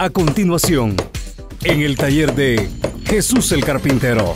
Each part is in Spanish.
A continuación, en el taller de Jesús el Carpintero.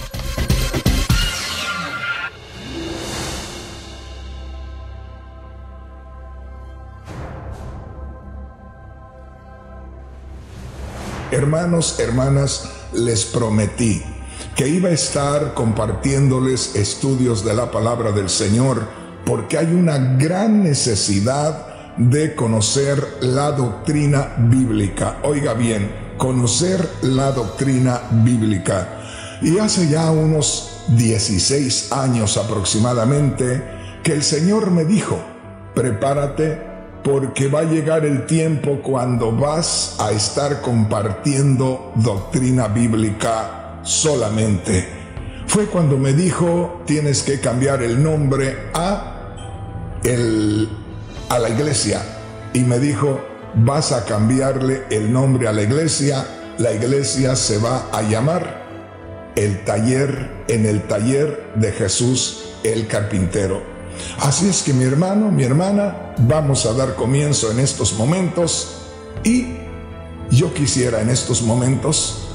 Hermanos, hermanas, les prometí que iba a estar compartiéndoles estudios de la palabra del Señor, porque hay una gran necesidad de conocer la doctrina bíblica. Oiga bien, conocer la doctrina bíblica. Y hace ya unos 16 años aproximadamente que el Señor me dijo: prepárate, porque va a llegar el tiempo cuando vas a estar compartiendo doctrina bíblica solamente. Fue cuando me dijo: tienes que cambiar el nombre a la iglesia. Y me dijo: vas a cambiarle el nombre a la iglesia. La iglesia se va a llamar el taller de Jesús el Carpintero. Así es que mi hermano, mi hermana, vamos a dar comienzo en estos momentos, y yo quisiera en estos momentos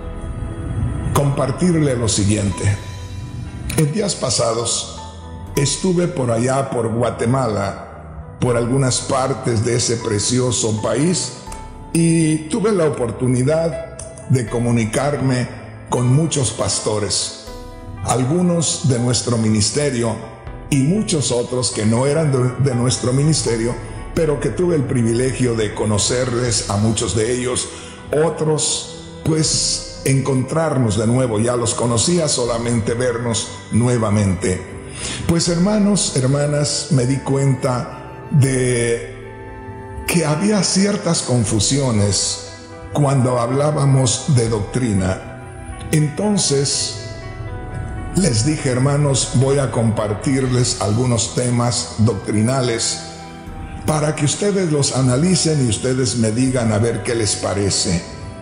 compartirle lo siguiente. En días pasados estuve por allá por Guatemala, por algunas partes de ese precioso país, y tuve la oportunidad de comunicarme con muchos pastores, algunos de nuestro ministerio y muchos otros que no eran de nuestro ministerio, pero que tuve el privilegio de conocerles a muchos de ellos. Otros, pues, encontrarnos de nuevo, ya los conocía, solamente vernos nuevamente. Pues hermanos, hermanas, me di cuenta de que había ciertas confusiones cuando hablábamos de doctrina. Entonces les dije: hermanos, voy a compartirles algunos temas doctrinales para que ustedes los analicen y ustedes me digan a ver qué les parece.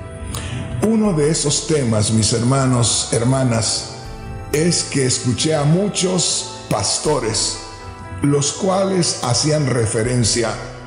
Uno de esos temas, mis hermanos, hermanas, es que escuché a muchos pastores, los cuales hacían referencia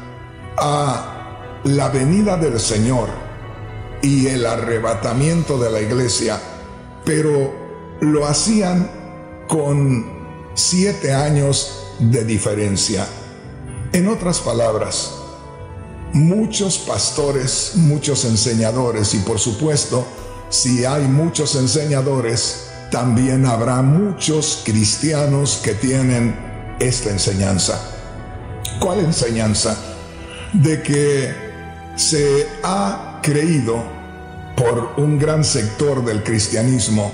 a la venida del Señor y el arrebatamiento de la iglesia, pero lo hacían con 7 años de diferencia. En otras palabras, muchos pastores, muchos enseñadores, y por supuesto, si hay muchos enseñadores, también habrá muchos cristianos que tienen esta enseñanza. ¿Cuál enseñanza? De que se ha creído por un gran sector del cristianismo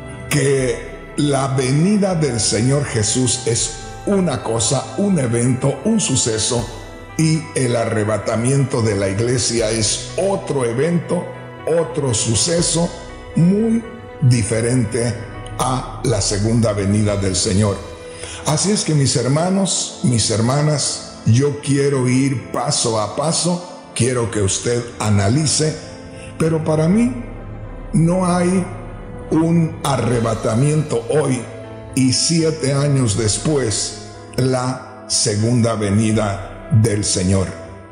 que la venida del Señor Jesús es una cosa, un evento, un suceso, y el arrebatamiento de la iglesia es otro evento, otro suceso muy diferente a la segunda venida del Señor. Así es que mis hermanos, mis hermanas, yo quiero ir paso a paso, quiero que usted analice, pero para mí no hay un arrebatamiento hoy y 7 años después la segunda venida del Señor.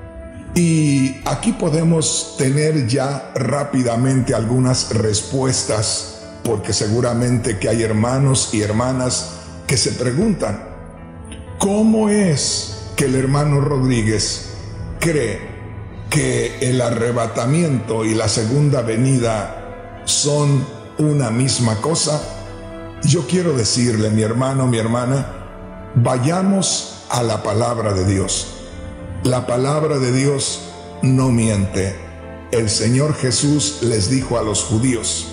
Y aquí podemos tener ya rápidamente algunas respuestas, porque seguramente que hay hermanos y hermanas que se preguntan: ¿cómo es que el hermano Rodríguez cree que el arrebatamiento y la segunda venida son una misma cosa? Yo quiero decirle, mi hermano, mi hermana, vayamos a la palabra de Dios. La palabra de Dios no miente. El Señor Jesús les dijo a los judíos: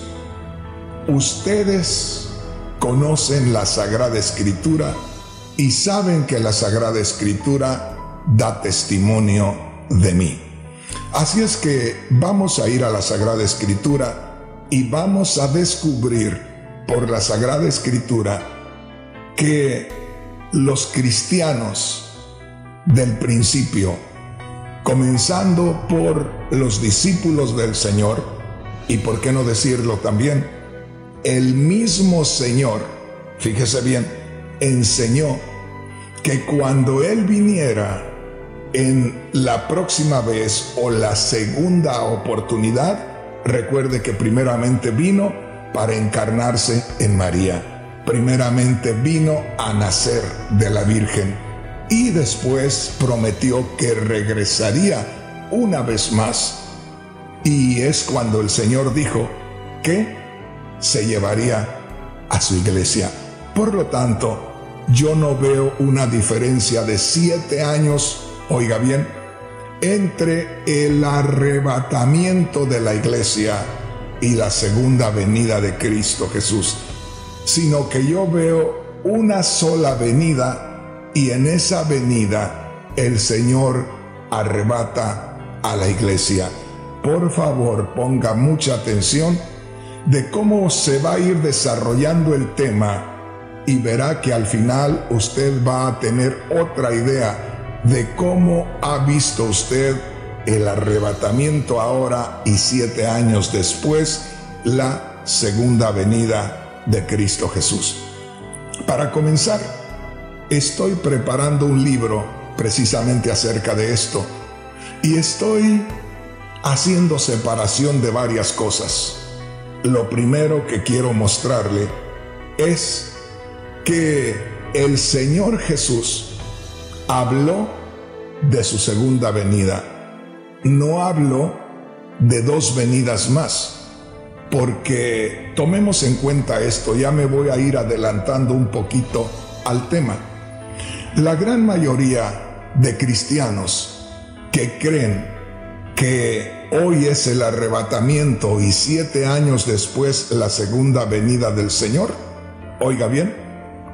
ustedes conocen la Sagrada Escritura y saben que la Sagrada Escritura da testimonio de mí. Así es que vamos a ir a la Sagrada Escritura y vamos a descubrir por la Sagrada Escritura que los cristianos del principio, comenzando por los discípulos del Señor, y por qué no decirlo también, el mismo Señor, fíjese bien, enseñó que cuando Él viniera en la próxima vez o la segunda oportunidad, recuerde que primeramente vino para encarnarse en María. Primeramente vino a nacer de la Virgen y después prometió que regresaría una vez más. Y es cuando el Señor dijo que se llevaría a su iglesia. Por lo tanto, yo no veo una diferencia de 7 años, oiga bien, entre el arrebatamiento de la iglesia y la segunda venida de Cristo Jesús, sino que yo veo una sola venida y en esa venida el Señor arrebata a la iglesia. Por favor, ponga mucha atención de cómo se va a ir desarrollando el tema y verá que al final usted va a tener otra idea de cómo ha visto usted el arrebatamiento ahora y 7 años después la segunda venida de Cristo Jesús. Para comenzar, estoy preparando un libro precisamente acerca de esto y estoy haciendo separación de varias cosas. Lo primero que quiero mostrarle es que el Señor Jesús habló de su segunda venida. No habló de 2 venidas más, porque tomemos en cuenta esto, ya me voy a ir adelantando un poquito al tema. La gran mayoría de cristianos que creen que hoy es el arrebatamiento y 7 años después la segunda venida del Señor, oiga bien,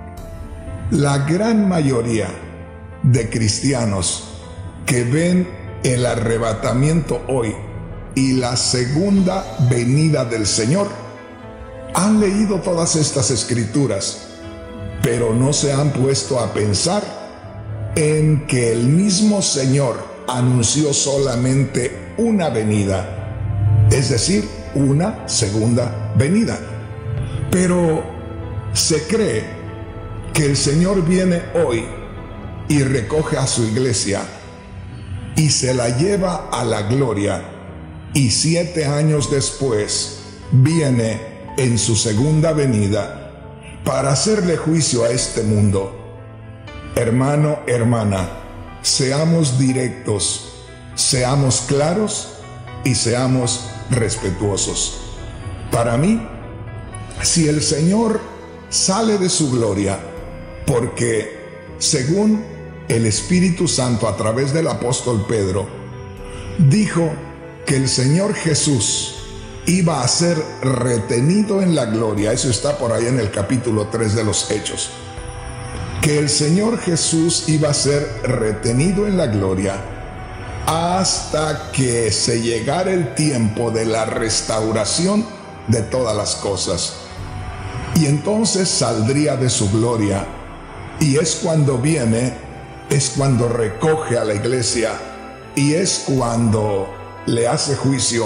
la gran mayoría de cristianos que ven el arrebatamiento hoy y la segunda venida del Señor han leído todas estas escrituras, pero no se han puesto a pensar en que el mismo Señor anunció solamente una venida, es decir, una segunda venida. Pero se cree que el Señor viene hoy y recoge a su iglesia y se la lleva a la gloria, y 7 años después viene en su segunda venida para hacerle juicio a este mundo. Hermano, hermana, seamos directos, seamos claros y seamos respetuosos. Para mí, si el Señor sale de su gloria, porque según el Espíritu Santo a través del apóstol Pedro, dijo que el Señor Jesús iba a ser retenido en la gloria. Eso está por ahí en el capítulo 3 de los Hechos. Que el Señor Jesús iba a ser retenido en la gloria hasta que se llegara el tiempo de la restauración de todas las cosas. Y entonces saldría de su gloria. Y es cuando viene, es cuando recoge a la iglesia y es cuando le hace juicio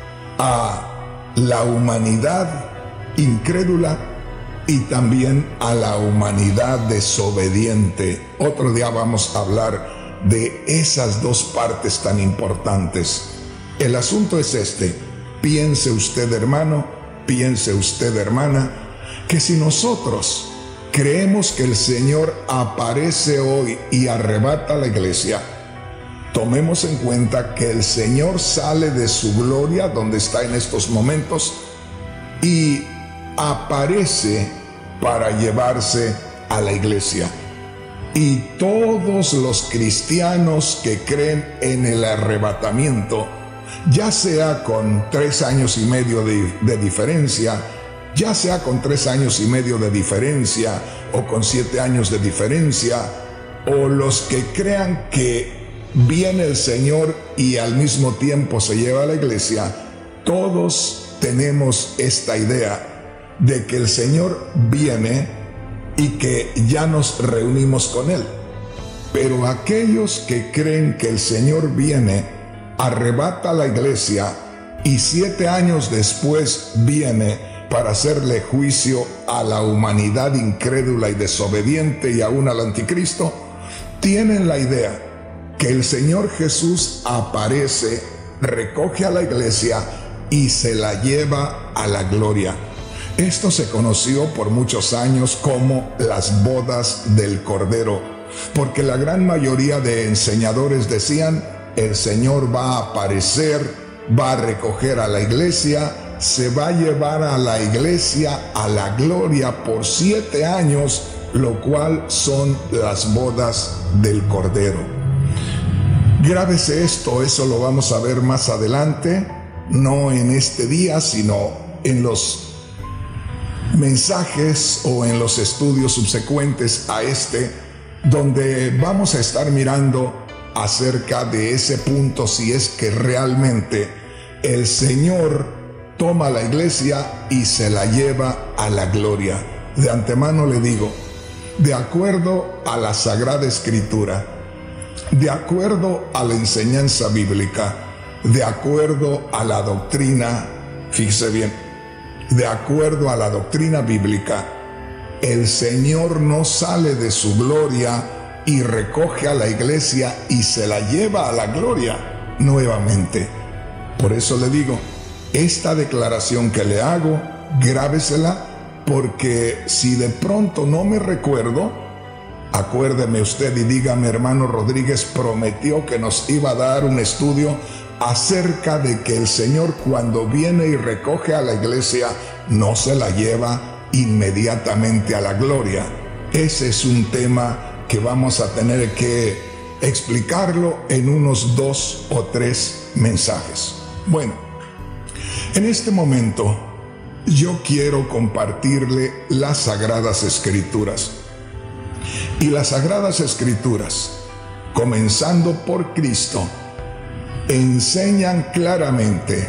a la humanidad incrédula y también a la humanidad desobediente. Otro día vamos a hablar de esas 2 partes tan importantes. El asunto es este: piense usted, hermano, piense usted, hermana, que si nosotros creemos que el Señor aparece hoy y arrebata a la iglesia, tomemos en cuenta que el Señor sale de su gloria, donde está en estos momentos, y aparece para llevarse a la iglesia. Y todos los cristianos que creen en el arrebatamiento, ya sea con 3 años y medio de diferencia, ya sea con 3 años y medio de diferencia o con 7 años de diferencia, o los que crean que viene el Señor y al mismo tiempo se lleva a la iglesia, todos tenemos esta idea de que el Señor viene y que ya nos reunimos con Él. Pero aquellos que creen que el Señor viene, arrebata a la iglesia y 7 años después viene para hacerle juicio a la humanidad incrédula y desobediente y aún al anticristo, tienen la idea que el Señor Jesús aparece, recoge a la iglesia y se la lleva a la gloria. Esto se conoció por muchos años como las bodas del Cordero, porque la gran mayoría de enseñadores decían: el Señor va a aparecer, va a recoger a la iglesia, se va a llevar a la iglesia a la gloria por 7 años, lo cual son las bodas del Cordero. Grábese esto, eso lo vamos a ver más adelante, no en este día, sino en los mensajes o en los estudios subsecuentes a este, donde vamos a estar mirando acerca de ese punto, si es que realmente el Señor toma la iglesia y se la lleva a la gloria. De antemano le digo, de acuerdo a la Sagrada Escritura, de acuerdo a la enseñanza bíblica, de acuerdo a la doctrina, fíjese bien, de acuerdo a la doctrina bíblica, el Señor no sale de su gloria y recoge a la iglesia y se la lleva a la gloria nuevamente. Por eso le digo, esta declaración que le hago, grábesela, porque si de pronto no me recuerdo, acuérdeme usted y dígame: hermano Rodríguez prometió que nos iba a dar un estudio acerca de que el Señor, cuando viene y recoge a la iglesia, no se la lleva inmediatamente a la gloria. Ese es un tema que vamos a tener que explicarlo en unos 2 o 3 mensajes. Bueno, en este momento yo quiero compartirle las Sagradas Escrituras. Y las Sagradas Escrituras, comenzando por Cristo, enseñan claramente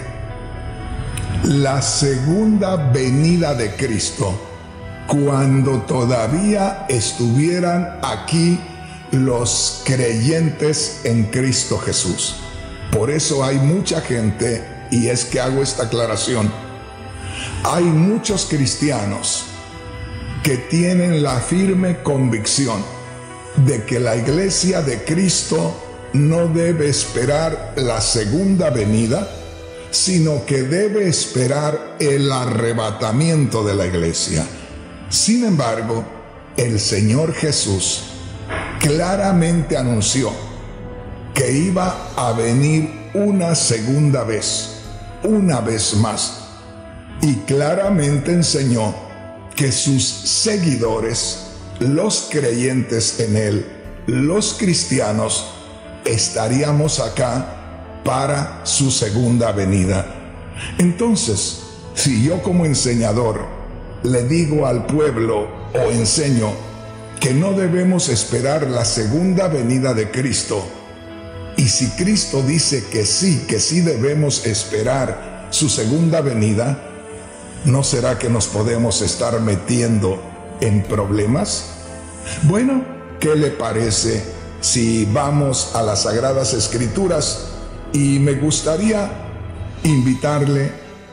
la segunda venida de Cristo, cuando todavía estuvieran aquí los creyentes en Cristo Jesús. Por eso hay mucha gente, y es que hago esta aclaración, hay muchos cristianos que tienen la firme convicción de que la iglesia de Cristo no debe esperar la segunda venida, sino que debe esperar el arrebatamiento de la iglesia. Sin embargo, el Señor Jesús claramente anunció que iba a venir una segunda vez, una vez más, y claramente enseñó que sus seguidores, los creyentes en Él, los cristianos, estaríamos acá para su segunda venida. Entonces, si yo como enseñador le digo al pueblo o enseño que no debemos esperar la segunda venida de Cristo, y si Cristo dice que sí debemos esperar su segunda venida, ¿no será que nos podemos estar metiendo en problemas? Bueno, ¿qué le parece si vamos a las Sagradas Escrituras? Y me gustaría invitarle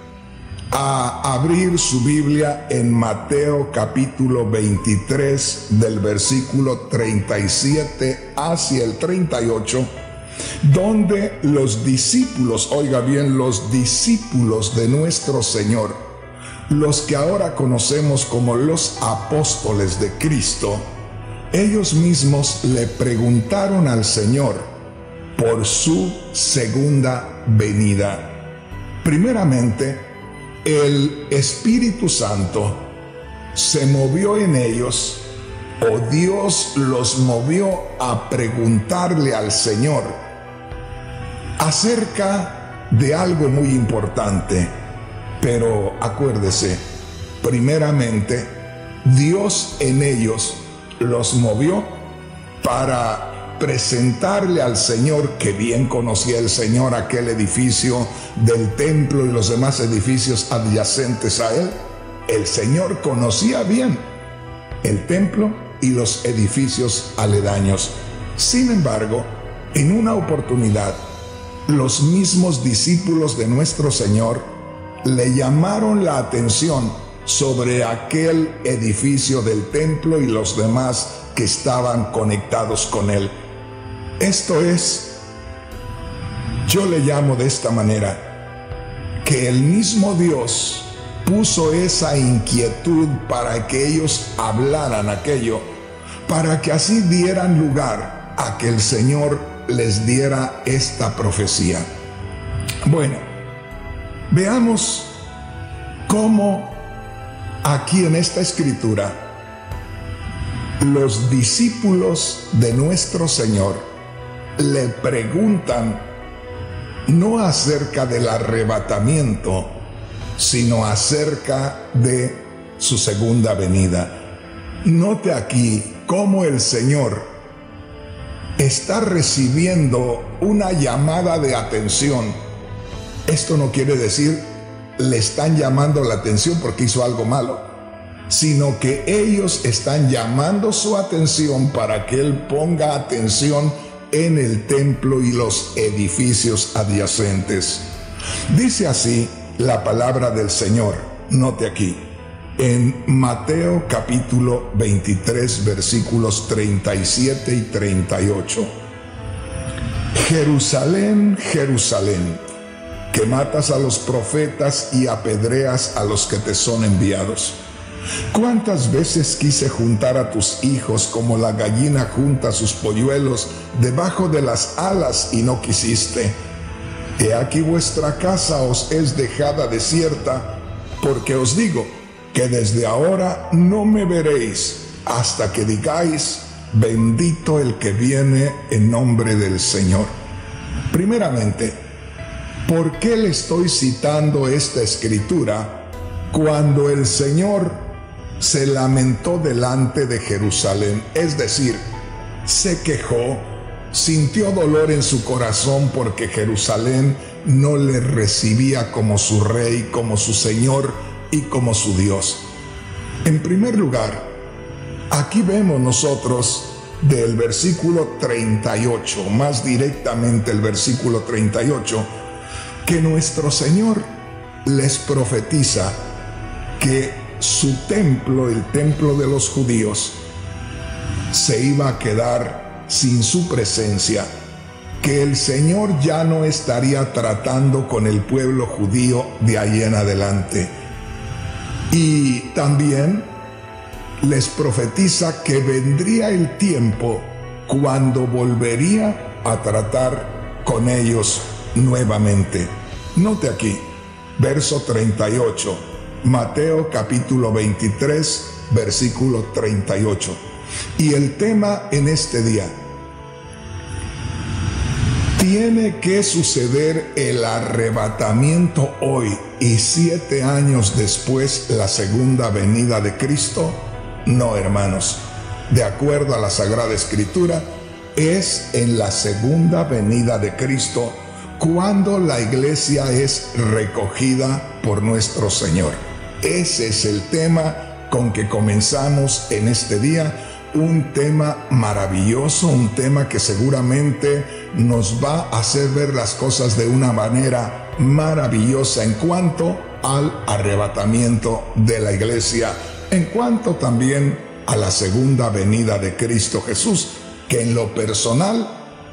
a abrir su Biblia en Mateo capítulo 23 del versículo 37 hacia el 38, donde los discípulos, oiga bien, los discípulos de nuestro Señor, los que ahora conocemos como los apóstoles de Cristo, ellos mismos le preguntaron al Señor por su segunda venida. Primeramente, el Espíritu Santo se movió en ellos, o Dios los movió a preguntarle al Señor acerca de algo muy importante. Pero acuérdese, primeramente, Dios en ellos los movió para presentarle al Señor, que bien conocía el Señor aquel edificio del templo y los demás edificios adyacentes a él. El Señor conocía bien el templo y los edificios aledaños. Sin embargo, en una oportunidad, los mismos discípulos de nuestro Señor le llamaron la atención sobre aquel edificio del templo y los demás que estaban conectados con él. Esto es, yo le llamo de esta manera, que el mismo Dios puso esa inquietud para que ellos hablaran aquello, para que así dieran lugar a que el Señor les diera esta profecía. Bueno, veamos cómo aquí en esta escritura los discípulos de nuestro Señor le preguntan no acerca del arrebatamiento, sino acerca de su segunda venida. Note aquí cómo el Señor está recibiendo una llamada de atención. Esto no quiere decir le están llamando la atención porque hizo algo malo, sino que ellos están llamando su atención para que Él ponga atención en el templo y los edificios adyacentes. Dice así la palabra del Señor, note aquí, en Mateo capítulo 23, versículos 37 y 38. Jerusalén, Jerusalén, que matas a los profetas y apedreas a los que te son enviados. ¿Cuántas veces quise juntar a tus hijos como la gallina junta sus polluelos debajo de las alas y no quisiste? He aquí vuestra casa os es dejada desierta, porque os digo que desde ahora no me veréis hasta que digáis, bendito el que viene en nombre del Señor. Primeramente, ¿por qué le estoy citando esta escritura cuando el Señor se lamentó delante de Jerusalén? Es decir, se quejó, sintió dolor en su corazón porque Jerusalén no le recibía como su rey, como su Señor y como su Dios. En primer lugar, aquí vemos nosotros del versículo 38, más directamente el versículo 38, que nuestro Señor les profetiza que su templo, el templo de los judíos, se iba a quedar sin su presencia, que el Señor ya no estaría tratando con el pueblo judío de ahí en adelante. Y también les profetiza que vendría el tiempo cuando volvería a tratar con ellos nuevamente. Note aquí, verso 38, Mateo capítulo 23, versículo 38. Y el tema en este día: ¿tiene que suceder el arrebatamiento hoy y 7 años después la segunda venida de Cristo? No, hermanos. De acuerdo a la Sagrada Escritura, es en la segunda venida de Cristo cuando la iglesia es recogida por nuestro Señor. Ese es el tema con que comenzamos en este día. Un tema maravilloso, un tema que seguramente nos va a hacer ver las cosas de una manera maravillosa en cuanto al arrebatamiento de la iglesia, en cuanto también a la segunda venida de Cristo Jesús, que en lo personal,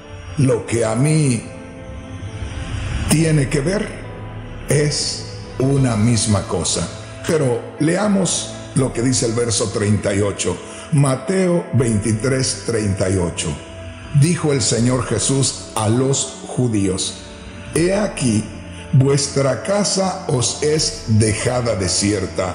lo que a mí tiene que ver es una misma cosa. Pero leamos lo que dice el verso 38. Mateo 23, 38. Dijo el Señor Jesús a los judíos: He aquí, vuestra casa os es dejada desierta.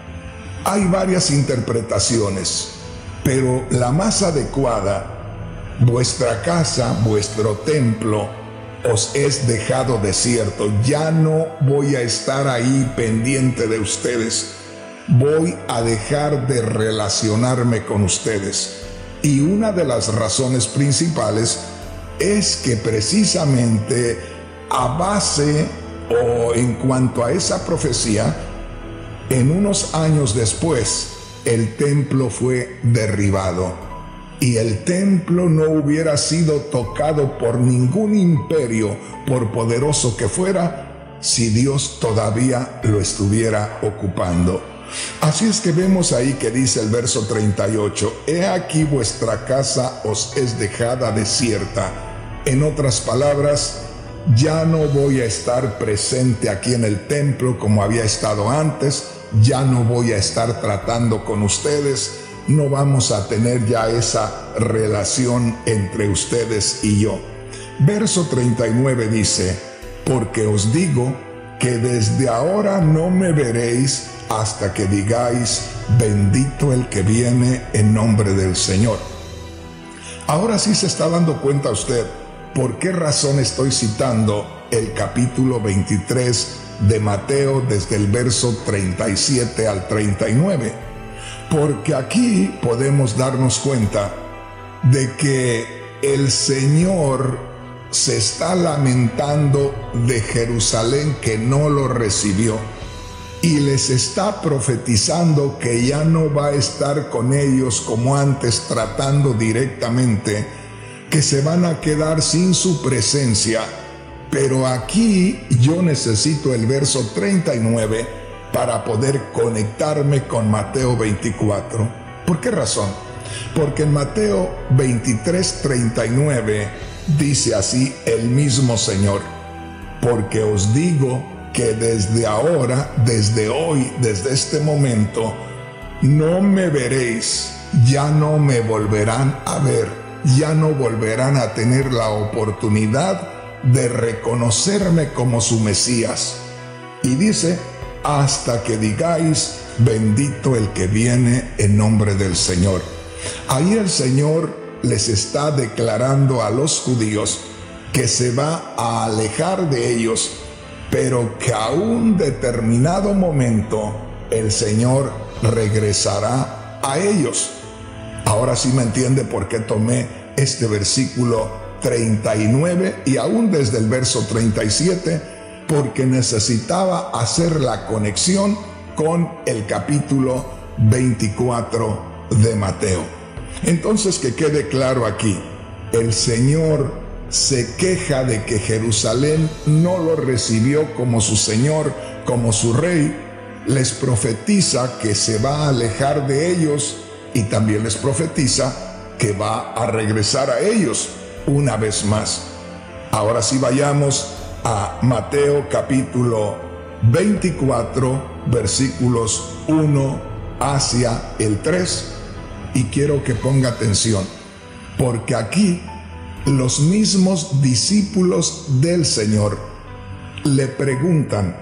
Hay varias interpretaciones, pero la más adecuada: vuestra casa, vuestro templo, os es dejado desierto. Ya no voy a estar ahí pendiente de ustedes. Voy a dejar de relacionarme con ustedes. Y una de las razones principales es que precisamente a base o en cuanto a esa profecía, en unos años después, el templo fue derribado. Y el templo no hubiera sido tocado por ningún imperio, por poderoso que fuera, si Dios todavía lo estuviera ocupando. Así es que vemos ahí que dice el verso 38, He aquí vuestra casa os es dejada desierta. En otras palabras, ya no voy a estar presente aquí en el templo como había estado antes, ya no voy a estar tratando con ustedes, no vamos a tener ya esa relación entre ustedes y yo. Verso 39 dice, porque os digo que desde ahora no me veréis hasta que digáis, bendito el que viene en nombre del Señor. Ahora sí se está dando cuenta usted por qué razón estoy citando el capítulo 23 de Mateo desde el verso 37 al 39. Porque aquí podemos darnos cuenta de que el Señor se está lamentando de Jerusalén que no lo recibió y les está profetizando que ya no va a estar con ellos como antes tratando directamente, que se van a quedar sin su presencia. Pero aquí yo necesito el verso 39 para poder conectarme con Mateo 24. ¿Por qué razón? Porque en Mateo 23:39 dice así el mismo Señor, porque os digo que desde ahora, desde hoy, desde este momento, no me veréis, ya no me volverán a ver, ya no volverán a tener la oportunidad de reconocerme como su Mesías. Y dice, hasta que digáis, bendito el que viene en nombre del Señor. Ahí el Señor les está declarando a los judíos que se va a alejar de ellos, pero que a un determinado momento el Señor regresará a ellos. Ahora sí me entiende por qué tomé este versículo 39 y aún desde el verso 37, porque necesitaba hacer la conexión con el capítulo 24 de Mateo. Entonces, que quede claro aquí, el Señor se queja de que Jerusalén no lo recibió como su Señor, como su Rey, les profetiza que se va a alejar de ellos y también les profetiza que va a regresar a ellos una vez más. Ahora sí vayamos a Mateo capítulo 24, versículos 1 hacia el 3, y quiero que ponga atención, porque aquí los mismos discípulos del Señor le preguntan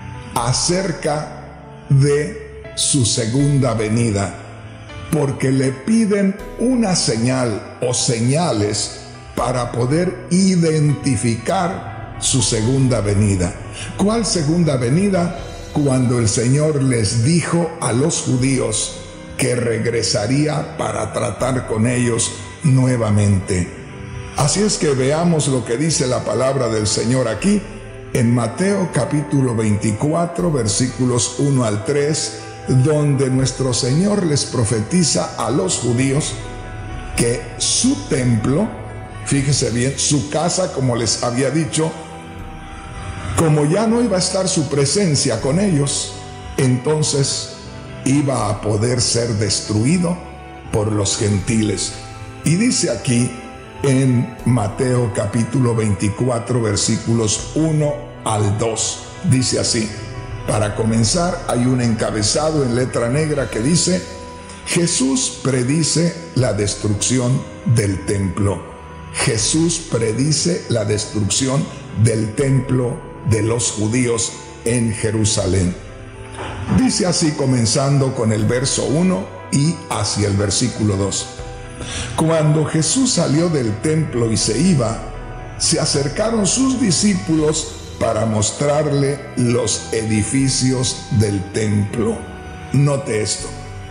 acerca de su segunda venida, porque le piden una señal o señales para poder identificar su segunda venida. ¿Cuál segunda venida? Cuando el Señor les dijo a los judíos que regresaría para tratar con ellos nuevamente. Así es que veamos lo que dice la palabra del Señor aquí en Mateo capítulo 24 versículos 1 al 3, donde nuestro Señor les profetiza a los judíos que su templo, fíjese bien, su casa, como les había dicho, como ya no iba a estar su presencia con ellos, entonces iba a poder ser destruido por los gentiles. Y dice aquí en Mateo capítulo 24 versículos 1 al 2, dice así. Para comenzar, hay un encabezado en letra negra que dice: Jesús predice la destrucción del templo. Jesús predice la destrucción del templo de los judíos en Jerusalén. Dice así, comenzando con el verso 1 y hacia el versículo 2. Cuando Jesús salió del templo y se iba, se acercaron sus discípulos para mostrarle los edificios del templo. Note esto.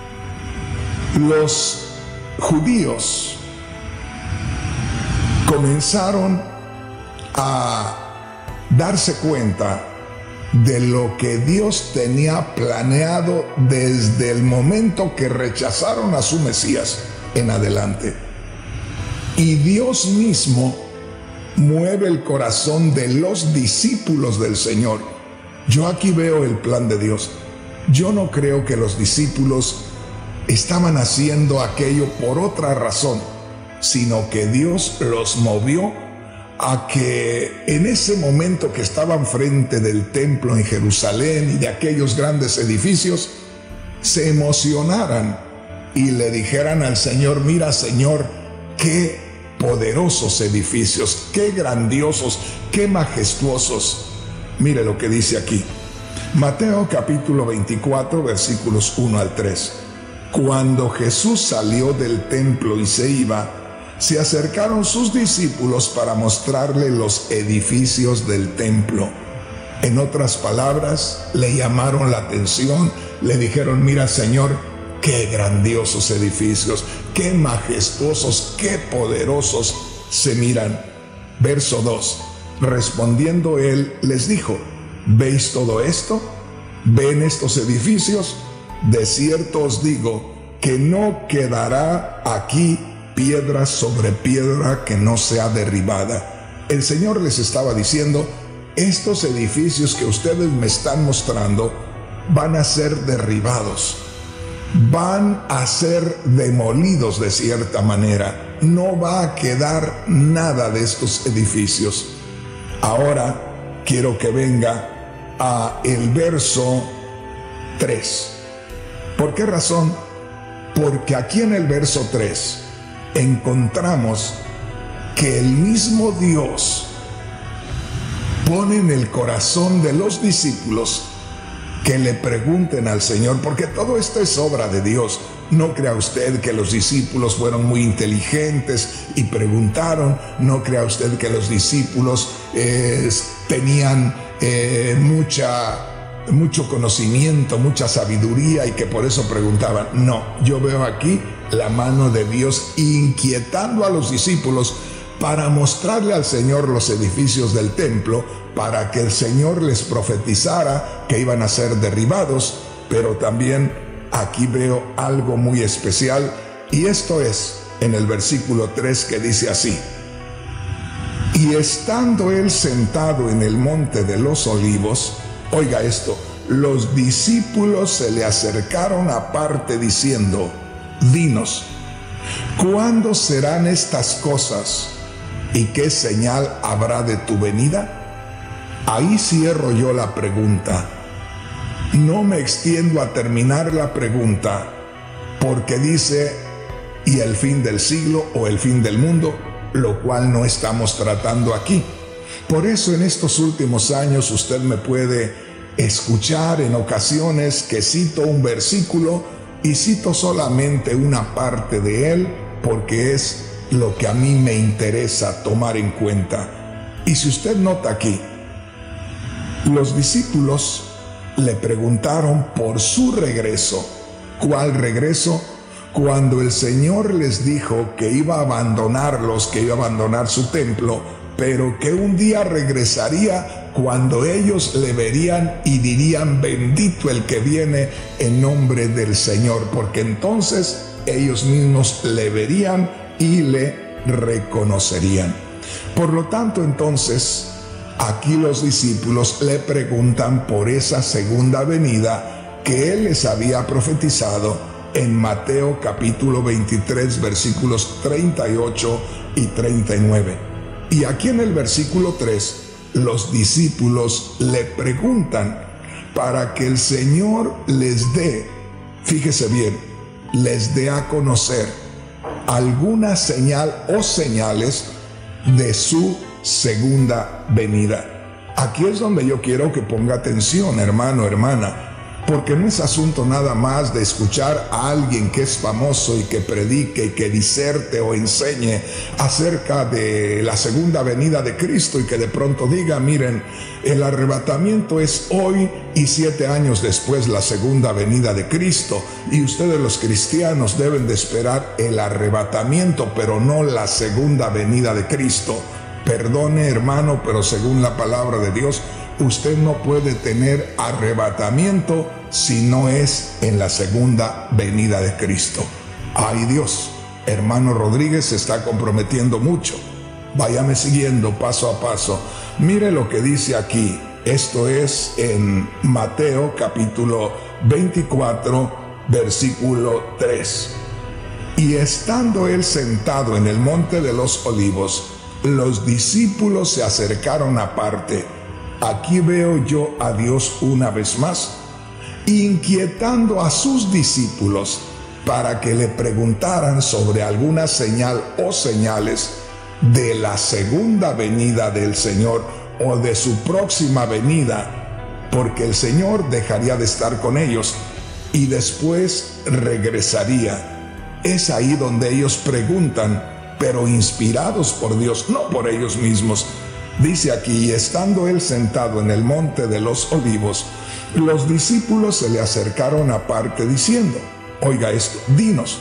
Los judíos comenzaron a darse cuenta de lo que Dios tenía planeado desde el momento que rechazaron a su Mesías en adelante. Y Dios mismo mueve el corazón de los discípulos del Señor. Yo aquí veo el plan de Dios. Yo no creo que los discípulos estaban haciendo aquello por otra razón, sino que Dios los movió a que en ese momento que estaban frente del templo en Jerusalén y de aquellos grandes edificios, se emocionaran y le dijeran al Señor: mira, Señor, qué poderosos edificios, qué grandiosos, qué majestuosos. Mire lo que dice aquí. Mateo capítulo 24, versículos 1 al 3. Cuando Jesús salió del templo y se iba, se acercaron sus discípulos para mostrarle los edificios del templo. En otras palabras, le llamaron la atención, le dijeron: mira, Señor, qué grandiosos edificios, qué majestuosos, qué poderosos se miran. Verso 2. Respondiendo él, les dijo: ¿veis todo esto? ¿Ven estos edificios? De cierto os digo que no quedará aquí piedra sobre piedra que no sea derribada. El Señor les estaba diciendo: estos edificios que ustedes me están mostrando van a ser derribados, van a ser demolidos de cierta manera. No va a quedar nada de estos edificios. Ahora quiero que venga a el verso 3. ¿Por qué razón? Porque aquí en el verso 3 encontramos que el mismo Dios pone en el corazón de los discípulos que le pregunten al Señor, porque todo esto es obra de Dios. No crea usted que los discípulos fueron muy inteligentes y preguntaron. No crea usted que los discípulos tenían mucho conocimiento, mucha sabiduría y que por eso preguntaban. No, yo veo aquí la mano de Dios inquietando a los discípulos para mostrarle al Señor los edificios del templo, para que el Señor les profetizara que iban a ser derribados. Pero también aquí veo algo muy especial, y esto es en el versículo 3, que dice así: y estando él sentado en el monte de los olivos, oiga esto, los discípulos se le acercaron aparte diciendo: dinos, ¿cuándo serán estas cosas? ¿Y qué señal habrá de tu venida? Ahí cierro yo la pregunta. No me extiendo a terminar la pregunta, porque dice: y el fin del siglo o el fin del mundo, lo cual no estamos tratando aquí. Por eso en estos últimos años usted me puede escuchar en ocasiones que cito un versículo y cito solamente una parte de él, porque es lo que a mí me interesa tomar en cuenta. Y si usted nota aquí, los discípulos le preguntaron por su regreso. ¿Cuál regreso? Cuando el Señor les dijo que iba a abandonarlos, que iba a abandonar su templo, pero que un día regresaría cuando ellos le verían y dirían: bendito el que viene en nombre del Señor, porque entonces ellos mismos le verían y le reconocerían. Por lo tanto, entonces, aquí los discípulos le preguntan por esa segunda venida que él les había profetizado en Mateo capítulo 23, versículos 38 y 39. Y aquí en el versículo 3, los discípulos le preguntan para que el Señor les dé, fíjese bien, les dé a conocer alguna señal o señales de su segunda venida. Aquí es donde yo quiero que ponga atención, hermano, hermana, porque no es asunto nada más de escuchar a alguien que es famoso y que predique y que diserte o enseñe acerca de la segunda venida de Cristo y que de pronto diga: miren, el arrebatamiento es hoy y 7 años después la segunda venida de Cristo, y ustedes los cristianos deben de esperar el arrebatamiento, pero no la segunda venida de Cristo. Perdone, hermano, pero según la palabra de Dios, usted no puede tener arrebatamiento si no es en la segunda venida de Cristo. Ay Dios, hermano Rodríguez se está comprometiendo mucho. Váyame siguiendo paso a paso. Mire lo que dice aquí. Esto es en Mateo capítulo 24, versículo 3. Y estando él sentado en el monte de los olivos, los discípulos se acercaron aparte. Aquí veo yo a Dios una vez más, inquietando a sus discípulos para que le preguntaran sobre alguna señal o señales de la segunda venida del Señor o de su próxima venida, porque el Señor dejaría de estar con ellos y después regresaría. Es ahí donde ellos preguntan, pero inspirados por Dios, no por ellos mismos. Dice aquí, estando él sentado en el monte de los olivos, los discípulos se le acercaron aparte diciendo, oiga esto, dinos,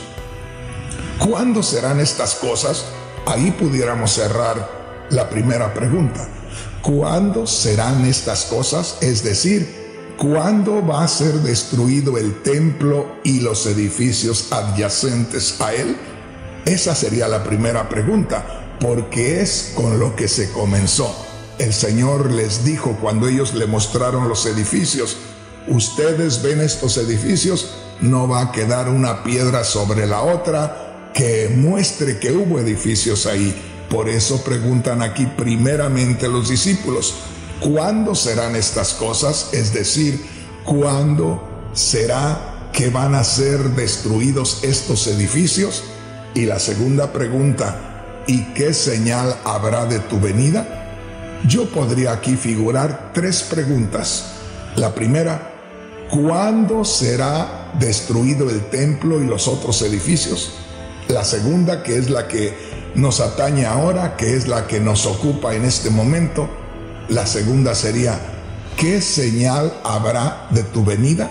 ¿cuándo serán estas cosas? Ahí pudiéramos cerrar la primera pregunta. ¿Cuándo serán estas cosas? Es decir, ¿cuándo va a ser destruido el templo y los edificios adyacentes a él? Esa sería la primera pregunta, porque es con lo que se comenzó. El Señor les dijo cuando ellos le mostraron los edificios, ustedes ven estos edificios, no va a quedar una piedra sobre la otra que muestre que hubo edificios ahí. Por eso preguntan aquí primeramente los discípulos, ¿cuándo serán estas cosas? Es decir, ¿cuándo será que van a ser destruidos estos edificios? Y la segunda pregunta, ¿y qué señal habrá de tu venida? Yo podría aquí figurar tres preguntas. La primera, ¿cuándo será destruido el templo y los otros edificios? La segunda, que es la que nos atañe ahora, que es la que nos ocupa en este momento. La segunda sería, ¿qué señal habrá de tu venida?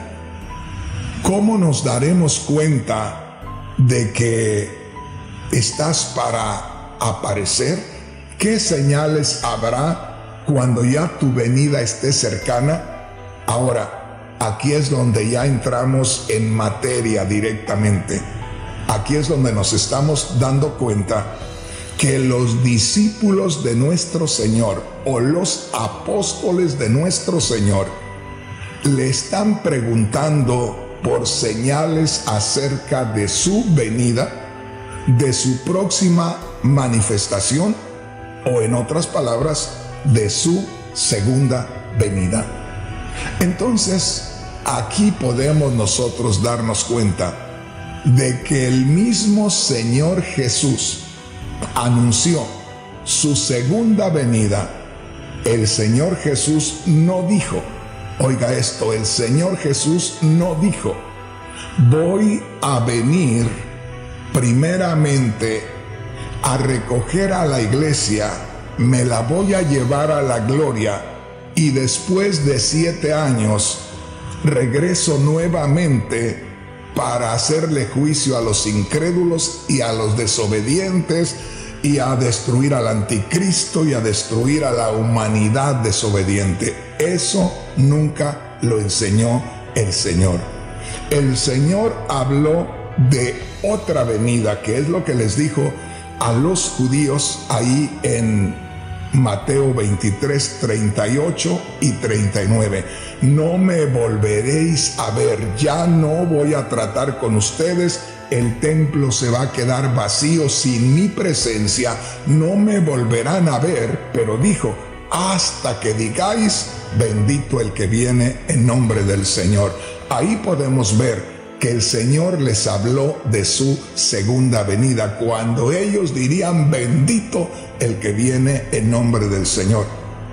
¿Cómo nos daremos cuenta de que estás para aparecer? ¿Qué señales habrá cuando ya tu venida esté cercana? Ahora, aquí es donde ya entramos en materia directamente. Aquí es donde nos estamos dando cuenta que los discípulos de nuestro Señor o los apóstoles de nuestro Señor le están preguntando por señales acerca de su venida, de su próxima manifestación o, en otras palabras, de su segunda venida. Entonces, aquí podemos nosotros darnos cuenta de que el mismo Señor Jesús anunció su segunda venida. El Señor Jesús no dijo, oiga esto, el Señor Jesús no dijo, voy a venir primeramente a recoger a la iglesia, me la voy a llevar a la gloria y después de 7 años regreso nuevamente para hacerle juicio a los incrédulos y a los desobedientes y a destruir al anticristo y a destruir a la humanidad desobediente. Eso nunca lo enseñó el Señor. El Señor habló de otra venida, que es lo que les dijo a los judíos ahí en Mateo 23, 38 y 39. No me volveréis a ver, ya no voy a tratar con ustedes, el templo se va a quedar vacío sin mi presencia, no me volverán a ver, pero dijo, hasta que digáis, bendito el que viene en nombre del Señor. Ahí podemos ver que el Señor les habló de su segunda venida, cuando ellos dirían, bendito el que viene en nombre del Señor.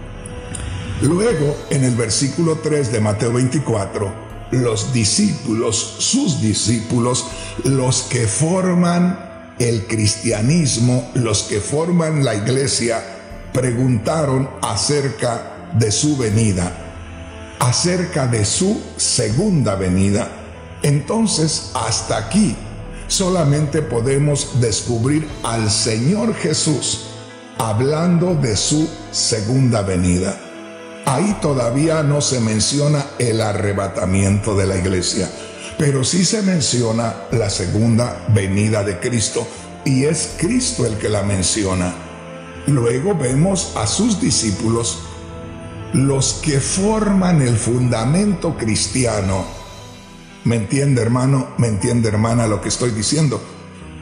Luego, en el versículo 3 de Mateo 24, los discípulos, sus discípulos, los que forman el cristianismo, los que forman la iglesia, preguntaron acerca de su venida, acerca de su segunda venida. Entonces, hasta aquí solamente podemos descubrir al Señor Jesús hablando de su segunda venida. Ahí todavía no se menciona el arrebatamiento de la iglesia, pero sí se menciona la segunda venida de Cristo, y es Cristo el que la menciona. Luego vemos a sus discípulos, los que forman el fundamento cristiano. ¿Me entiende, hermano? ¿Me entiende, hermana, lo que estoy diciendo?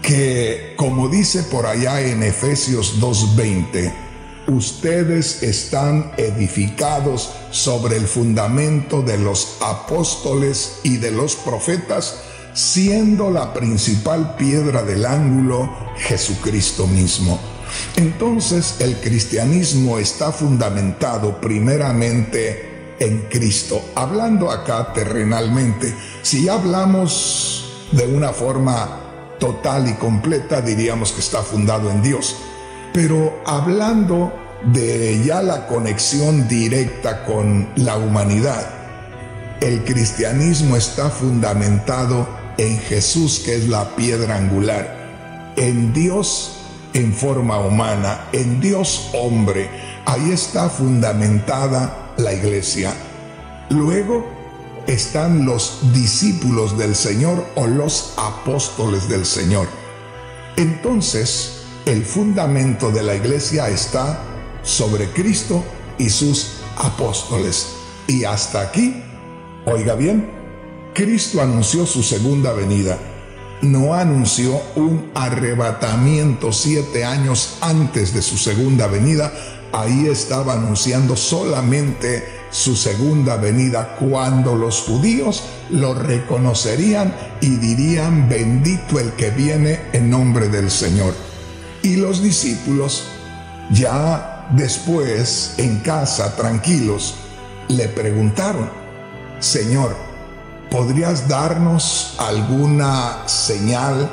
que, como dice por allá en Efesios 2:20, ustedes están edificados sobre el fundamento de los apóstoles y de los profetas, siendo la principal piedra del ángulo Jesucristo mismo. Entonces, el cristianismo está fundamentado primeramente en Cristo. Hablando acá terrenalmente, si hablamos de una forma total y completa, diríamos que está fundado en Dios. Pero hablando de ya la conexión directa con la humanidad, el cristianismo está fundamentado en Jesús, que es la piedra angular, en Dios en forma humana, en Dios hombre. Ahí está fundamentada la iglesia. Luego están los discípulos del Señor o los apóstoles del Señor. Entonces, el fundamento de la iglesia está sobre Cristo y sus apóstoles. Y hasta aquí, oiga bien, Cristo anunció su segunda venida. No anunció un arrebatamiento 7 años antes de su segunda venida. Ahí estaba anunciando solamente su segunda venida, cuando los judíos lo reconocerían y dirían: bendito el que viene en nombre del Señor. Y los discípulos, ya después en casa, tranquilos, le preguntaron: Señor, ¿podrías darnos alguna señal?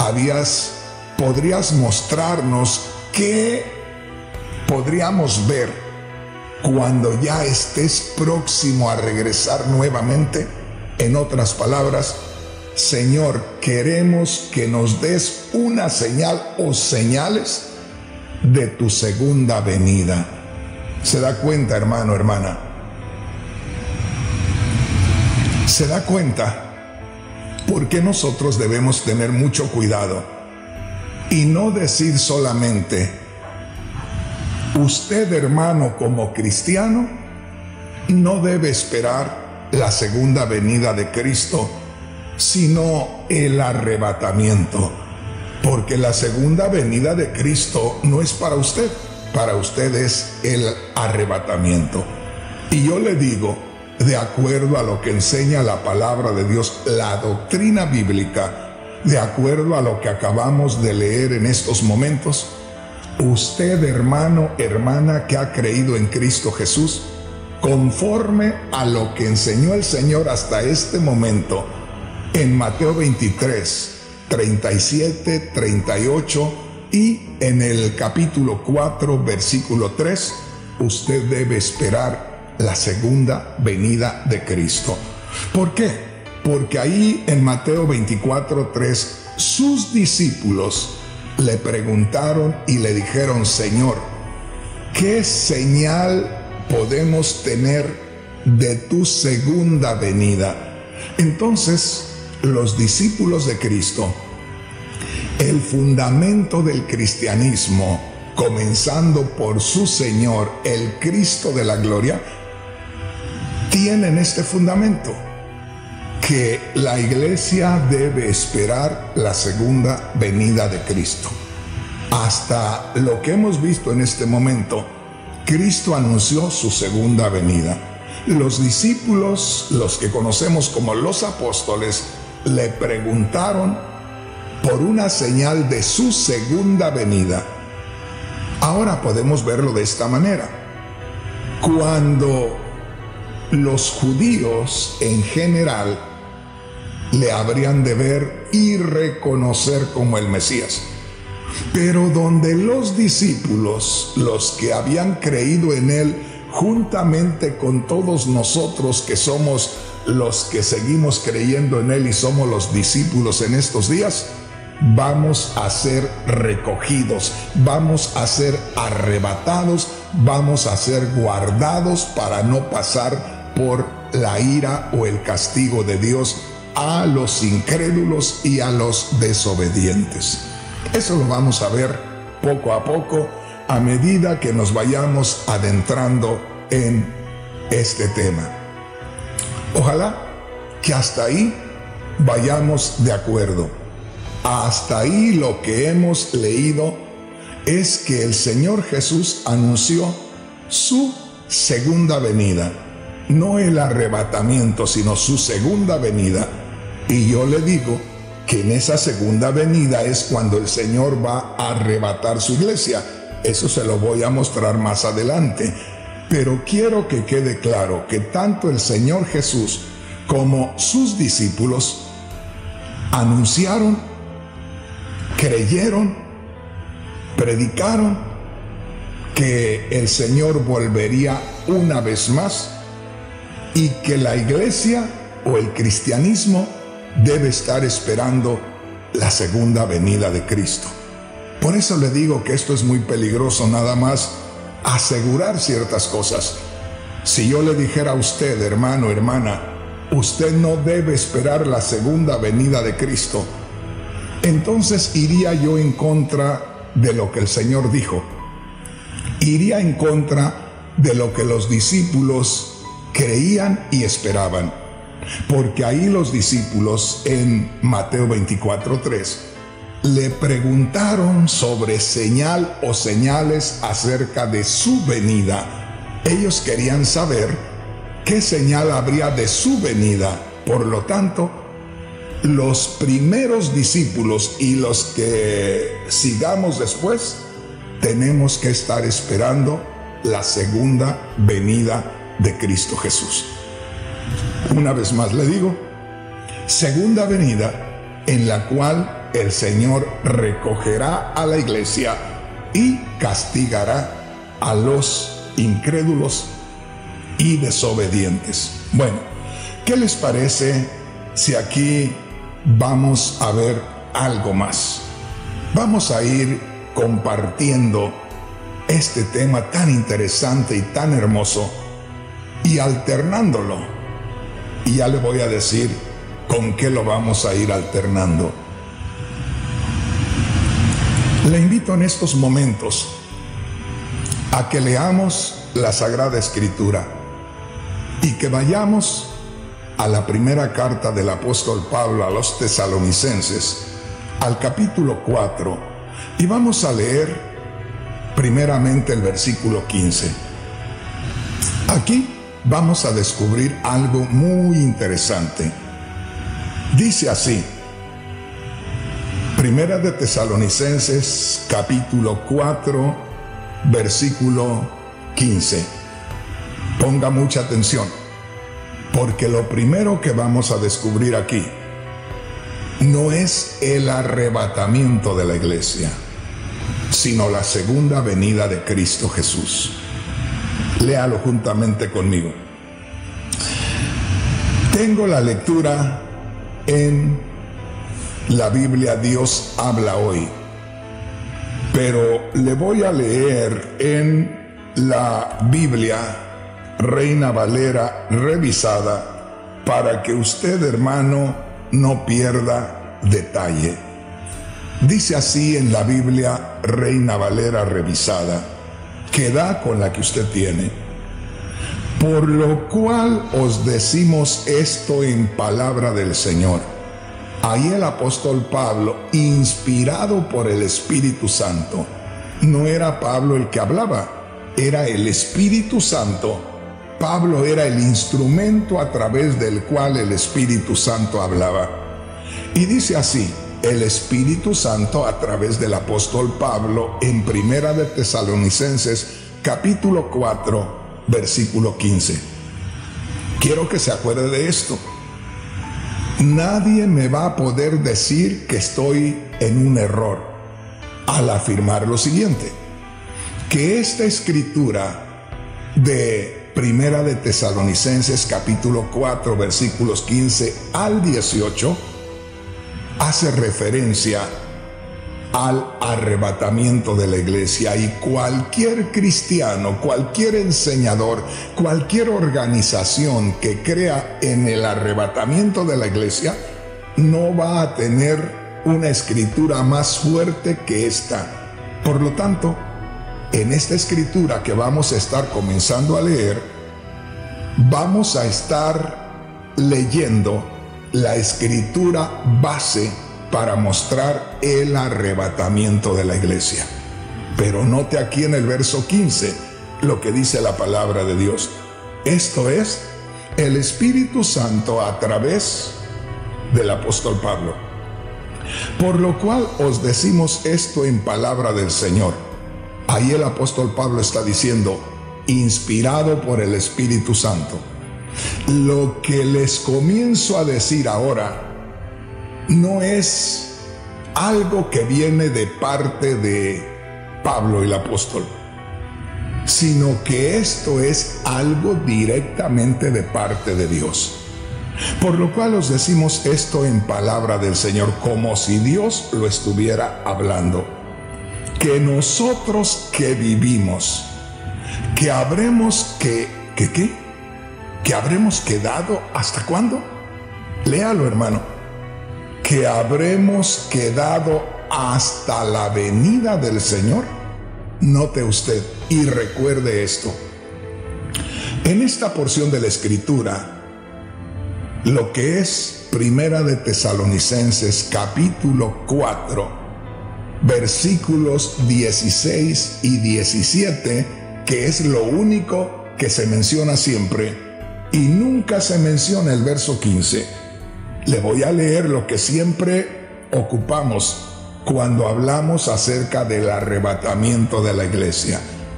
¿Podrías mostrarnos qué podríamos ver cuando ya estés próximo a regresar nuevamente? En otras palabras, Señor, queremos que nos des una señal o señales de tu segunda venida. ¿Se da cuenta, hermano, hermana? ¿Se da cuenta por qué nosotros debemos tener mucho cuidado y no decir solamente: usted, hermano, como cristiano, no debe esperar la segunda venida de Cristo, sino el arrebatamiento? Porque la segunda venida de Cristo no es para usted es el arrebatamiento. Y yo le digo, de acuerdo a lo que enseña la palabra de Dios, la doctrina bíblica, de acuerdo a lo que acabamos de leer en estos momentos, usted, hermano, hermana, que ha creído en Cristo Jesús, conforme a lo que enseñó el Señor hasta este momento, en Mateo 23, 37, 38 y en el capítulo 4, versículo 3, usted debe esperar la segunda venida de Cristo. ¿Por qué? Porque ahí en Mateo 24, 3, sus discípulos le preguntaron y le dijeron: Señor, ¿qué señal podemos tener de tu segunda venida? Entonces, los discípulos de Cristo, el fundamento del cristianismo, comenzando por su Señor, el Cristo de la gloria, tienen este fundamento, que la iglesia debe esperar la segunda venida de Cristo. Hasta lo que hemos visto en este momento, Cristo anunció su segunda venida. Los discípulos, los que conocemos como los apóstoles, le preguntaron por una señal de su segunda venida. Ahora podemos verlo de esta manera. Cuando los judíos en general le habrían de ver y reconocer como el Mesías, pero donde los discípulos, los que habían creído en él, juntamente con todos nosotros que somos los que seguimos creyendo en él y somos los discípulos en estos días, vamos a ser recogidos, vamos a ser arrebatados, vamos a ser guardados para no pasar por la ira o el castigo de Dios a los incrédulos y a los desobedientes. Eso lo vamos a ver poco a poco a medida que nos vayamos adentrando en este tema. Ojalá que hasta ahí vayamos de acuerdo. Hasta ahí lo que hemos leído es que el Señor Jesús anunció su segunda venida. No el arrebatamiento, sino su segunda venida. Y yo le digo que en esa segunda venida es cuando el Señor va a arrebatar su iglesia. Eso se lo voy a mostrar más adelante. Pero quiero que quede claro que tanto el Señor Jesús como sus discípulos anunciaron, creyeron, predicaron que el Señor volvería una vez más y que la iglesia o el cristianismo debe estar esperando la segunda venida de Cristo. Por eso le digo que esto es muy peligroso, nada más asegurar ciertas cosas. Si yo le dijera a usted, hermano, hermana, usted no debe esperar la segunda venida de Cristo, entonces iría yo en contra de lo que el Señor dijo. Iría en contra de lo que los discípulos creían y esperaban. Porque ahí los discípulos en Mateo 24:3 le preguntaron sobre señal o señales acerca de su venida. Ellos querían saber qué señal habría de su venida. Por lo tanto, los primeros discípulos y los que sigamos después, tenemos que estar esperando la segunda venida de Cristo Jesús. Una vez más le digo, segunda venida en la cual el Señor recogerá a la iglesia y castigará a los incrédulos y desobedientes. Bueno, ¿qué les parece si aquí vamos a ver algo más? Vamos a ir compartiendo este tema tan interesante y tan hermoso y alternándolo. Y ya le voy a decir con qué lo vamos a ir alternando. Le invito en estos momentos a que leamos la Sagrada Escritura y que vayamos a la primera carta del apóstol Pablo a los Tesalonicenses, al capítulo 4, y vamos a leer primeramente el versículo 15. Aquí vamos a descubrir algo muy interesante. Dice así, Primera de Tesalonicenses, capítulo 4, versículo 15. Ponga mucha atención, porque lo primero que vamos a descubrir aquí no es el arrebatamiento de la iglesia, sino la segunda venida de Cristo Jesús. Léalo juntamente conmigo. Tengo la lectura en la Biblia Dios habla hoy, pero le voy a leer en la Biblia Reina Valera revisada para que usted, hermano, no pierda detalle. Dice así en la Biblia Reina Valera revisada, que da con la que usted tiene: por lo cual os decimos esto en palabra del Señor. Ahí el apóstol Pablo, inspirado por el Espíritu Santo, no era Pablo el que hablaba, era el Espíritu Santo. Pablo era el instrumento a través del cual el Espíritu Santo hablaba. Y dice así, el Espíritu Santo a través del apóstol Pablo en Primera de Tesalonicenses, capítulo 4, versículo 15. Quiero que se acuerde de esto. Nadie me va a poder decir que estoy en un error al afirmar lo siguiente, que esta escritura de Primera de Tesalonicenses capítulo 4 versículos 15 al 18 hace referencia al arrebatamiento de la iglesia, y cualquier cristiano, cualquier enseñador, cualquier organización que crea en el arrebatamiento de la iglesia no va a tener una escritura más fuerte que esta. Por lo tanto, en esta escritura que vamos a estar comenzando a leer, vamos a estar leyendo la escritura base para mostrar el arrebatamiento de la iglesia. Pero note aquí en el verso 15 lo que dice la palabra de Dios. Esto es el Espíritu Santo a través del apóstol Pablo. Por lo cual os decimos esto en palabra del Señor. Ahí el apóstol Pablo está diciendo, inspirado por el Espíritu Santo. Lo que les comienzo a decir ahora no es algo que viene de parte de Pablo el apóstol, sino que esto es algo directamente de parte de Dios. Por lo cual os decimos esto en palabra del Señor, como si Dios lo estuviera hablando. Que nosotros que vivimos, que habremos quedado, ¿hasta cuándo? Léalo, hermano. Que habremos quedado hasta la venida del Señor. Note usted y recuerde esto. En esta porción de la Escritura, lo que es Primera de Tesalonicenses capítulo 4, versículos 16 y 17, que es lo único que se menciona siempre, y nunca se menciona el verso 15. Le voy a leer lo que siempre ocupamos cuando hablamos acerca del arrebatamiento de la iglesia.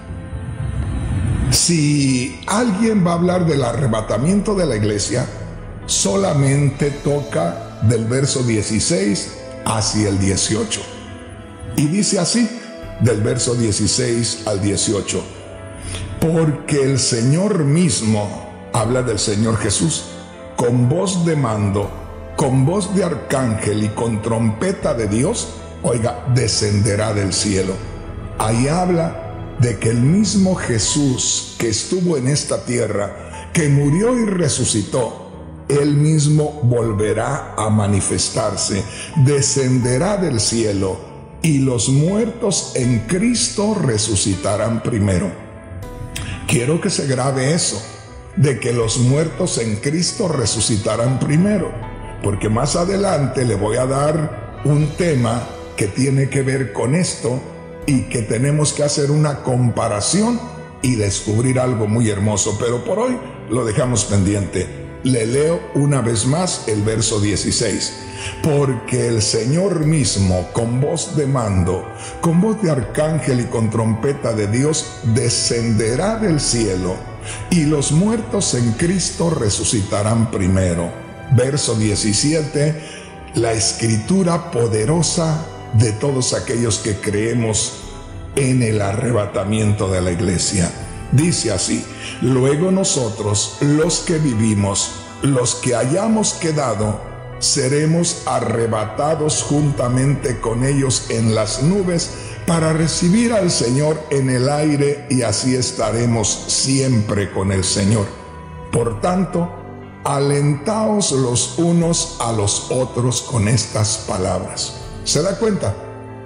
Si alguien va a hablar del arrebatamiento de la iglesia, solamente toca del verso 16 hacia el 18. Y dice así, del verso 16 al 18. Porque el Señor mismo, habla del Señor Jesús, con voz de mando, con voz de arcángel y con trompeta de Dios, oiga, descenderá del cielo. Ahí habla de que el mismo Jesús que estuvo en esta tierra, que murió y resucitó, Él mismo volverá a manifestarse, descenderá del cielo, y los muertos en Cristo resucitarán primero. Quiero que se grabe eso, de que los muertos en Cristo resucitarán primero, porque más adelante le voy a dar un tema que tiene que ver con esto y que tenemos que hacer una comparación y descubrir algo muy hermoso, pero por hoy lo dejamos pendiente. Le leo una vez más el verso 16. Porque el Señor mismo, con voz de mando, con voz de arcángel y con trompeta de Dios, descenderá del cielo, y los muertos en Cristo resucitarán primero. Verso 17, la escritura poderosa de todos aquellos que creemos en el arrebatamiento de la iglesia. Dice así: luego nosotros, los que vivimos, los que hayamos quedado, seremos arrebatados juntamente con ellos en las nubes para recibir al Señor en el aire, y así estaremos siempre con el Señor. Por tanto, alentaos los unos a los otros con estas palabras. ¿Se da cuenta?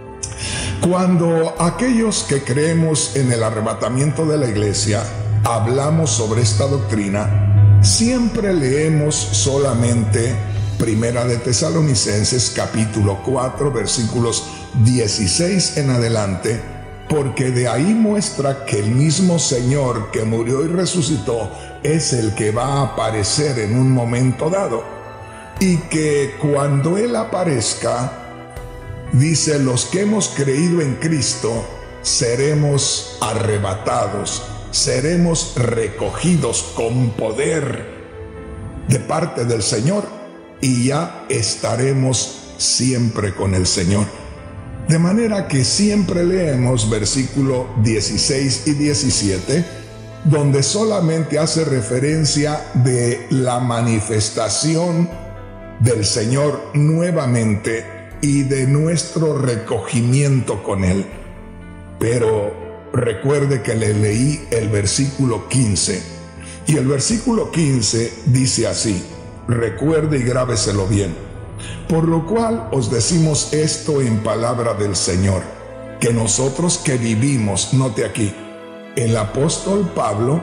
Cuando aquellos que creemos en el arrebatamiento de la iglesia hablamos sobre esta doctrina, siempre leemos solamente Primera de Tesalonicenses capítulo 4 versículos 16 en adelante, porque de ahí muestra que el mismo Señor que murió y resucitó es el que va a aparecer en un momento dado, y que cuando Él aparezca, dice, los que hemos creído en Cristo seremos arrebatados, seremos recogidos con poder de parte del Señor, y ya estaremos siempre con el Señor. De manera que siempre leemos versículo 16 y 17, donde solamente hace referencia de la manifestación del Señor nuevamente y de nuestro recogimiento con Él. Pero recuerde que le leí el versículo 15, y el versículo 15 dice así, recuerde y grábeselo bien. Por lo cual os decimos esto en palabra del Señor, que nosotros que vivimos, note aquí, el apóstol Pablo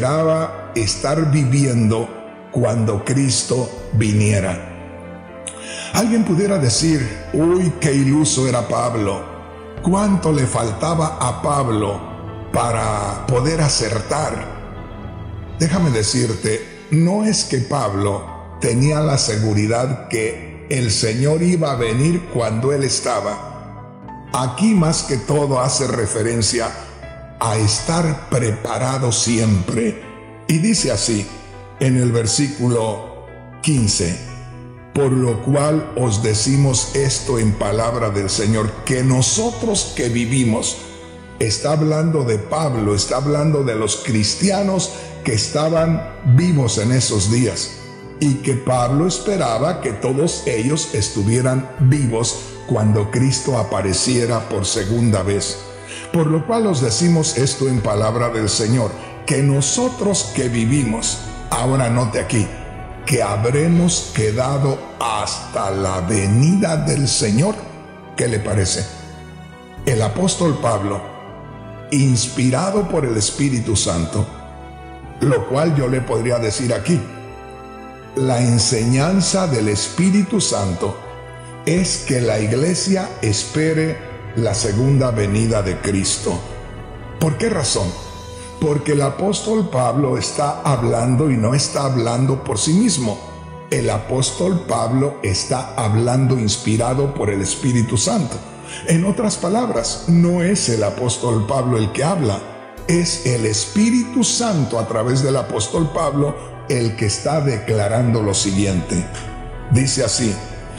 esperaba estar viviendo cuando Cristo viniera. Alguien pudiera decir, uy, qué iluso era Pablo. ¿Cuánto le faltaba a Pablo para poder acertar? Déjame decirte, no es que Pablo tenía la seguridad que el Señor iba a venir cuando él estaba. Aquí más que todo hace referencia a estar preparado siempre. Y dice así en el versículo 15, por lo cual os decimos esto en palabra del Señor, que nosotros que vivimos, está hablando de Pablo, está hablando de los cristianos que estaban vivos en esos días, y que Pablo esperaba que todos ellos estuvieran vivos cuando Cristo apareciera por segunda vez. Por lo cual os decimos esto en palabra del Señor, que nosotros que vivimos, ahora note aquí, que habremos quedado hasta la venida del Señor. ¿Qué le parece? El apóstol Pablo, inspirado por el Espíritu Santo, lo cual yo le podría decir aquí, la enseñanza del Espíritu Santo es que la iglesia espere la segunda venida de Cristo. ¿Por qué razón? Porque el apóstol Pablo está hablando y no está hablando por sí mismo. El apóstol Pablo está hablando inspirado por el Espíritu Santo. En otras palabras, no es el apóstol Pablo el que habla, es el Espíritu Santo a través del apóstol Pablo el que está declarando lo siguiente. Dice así,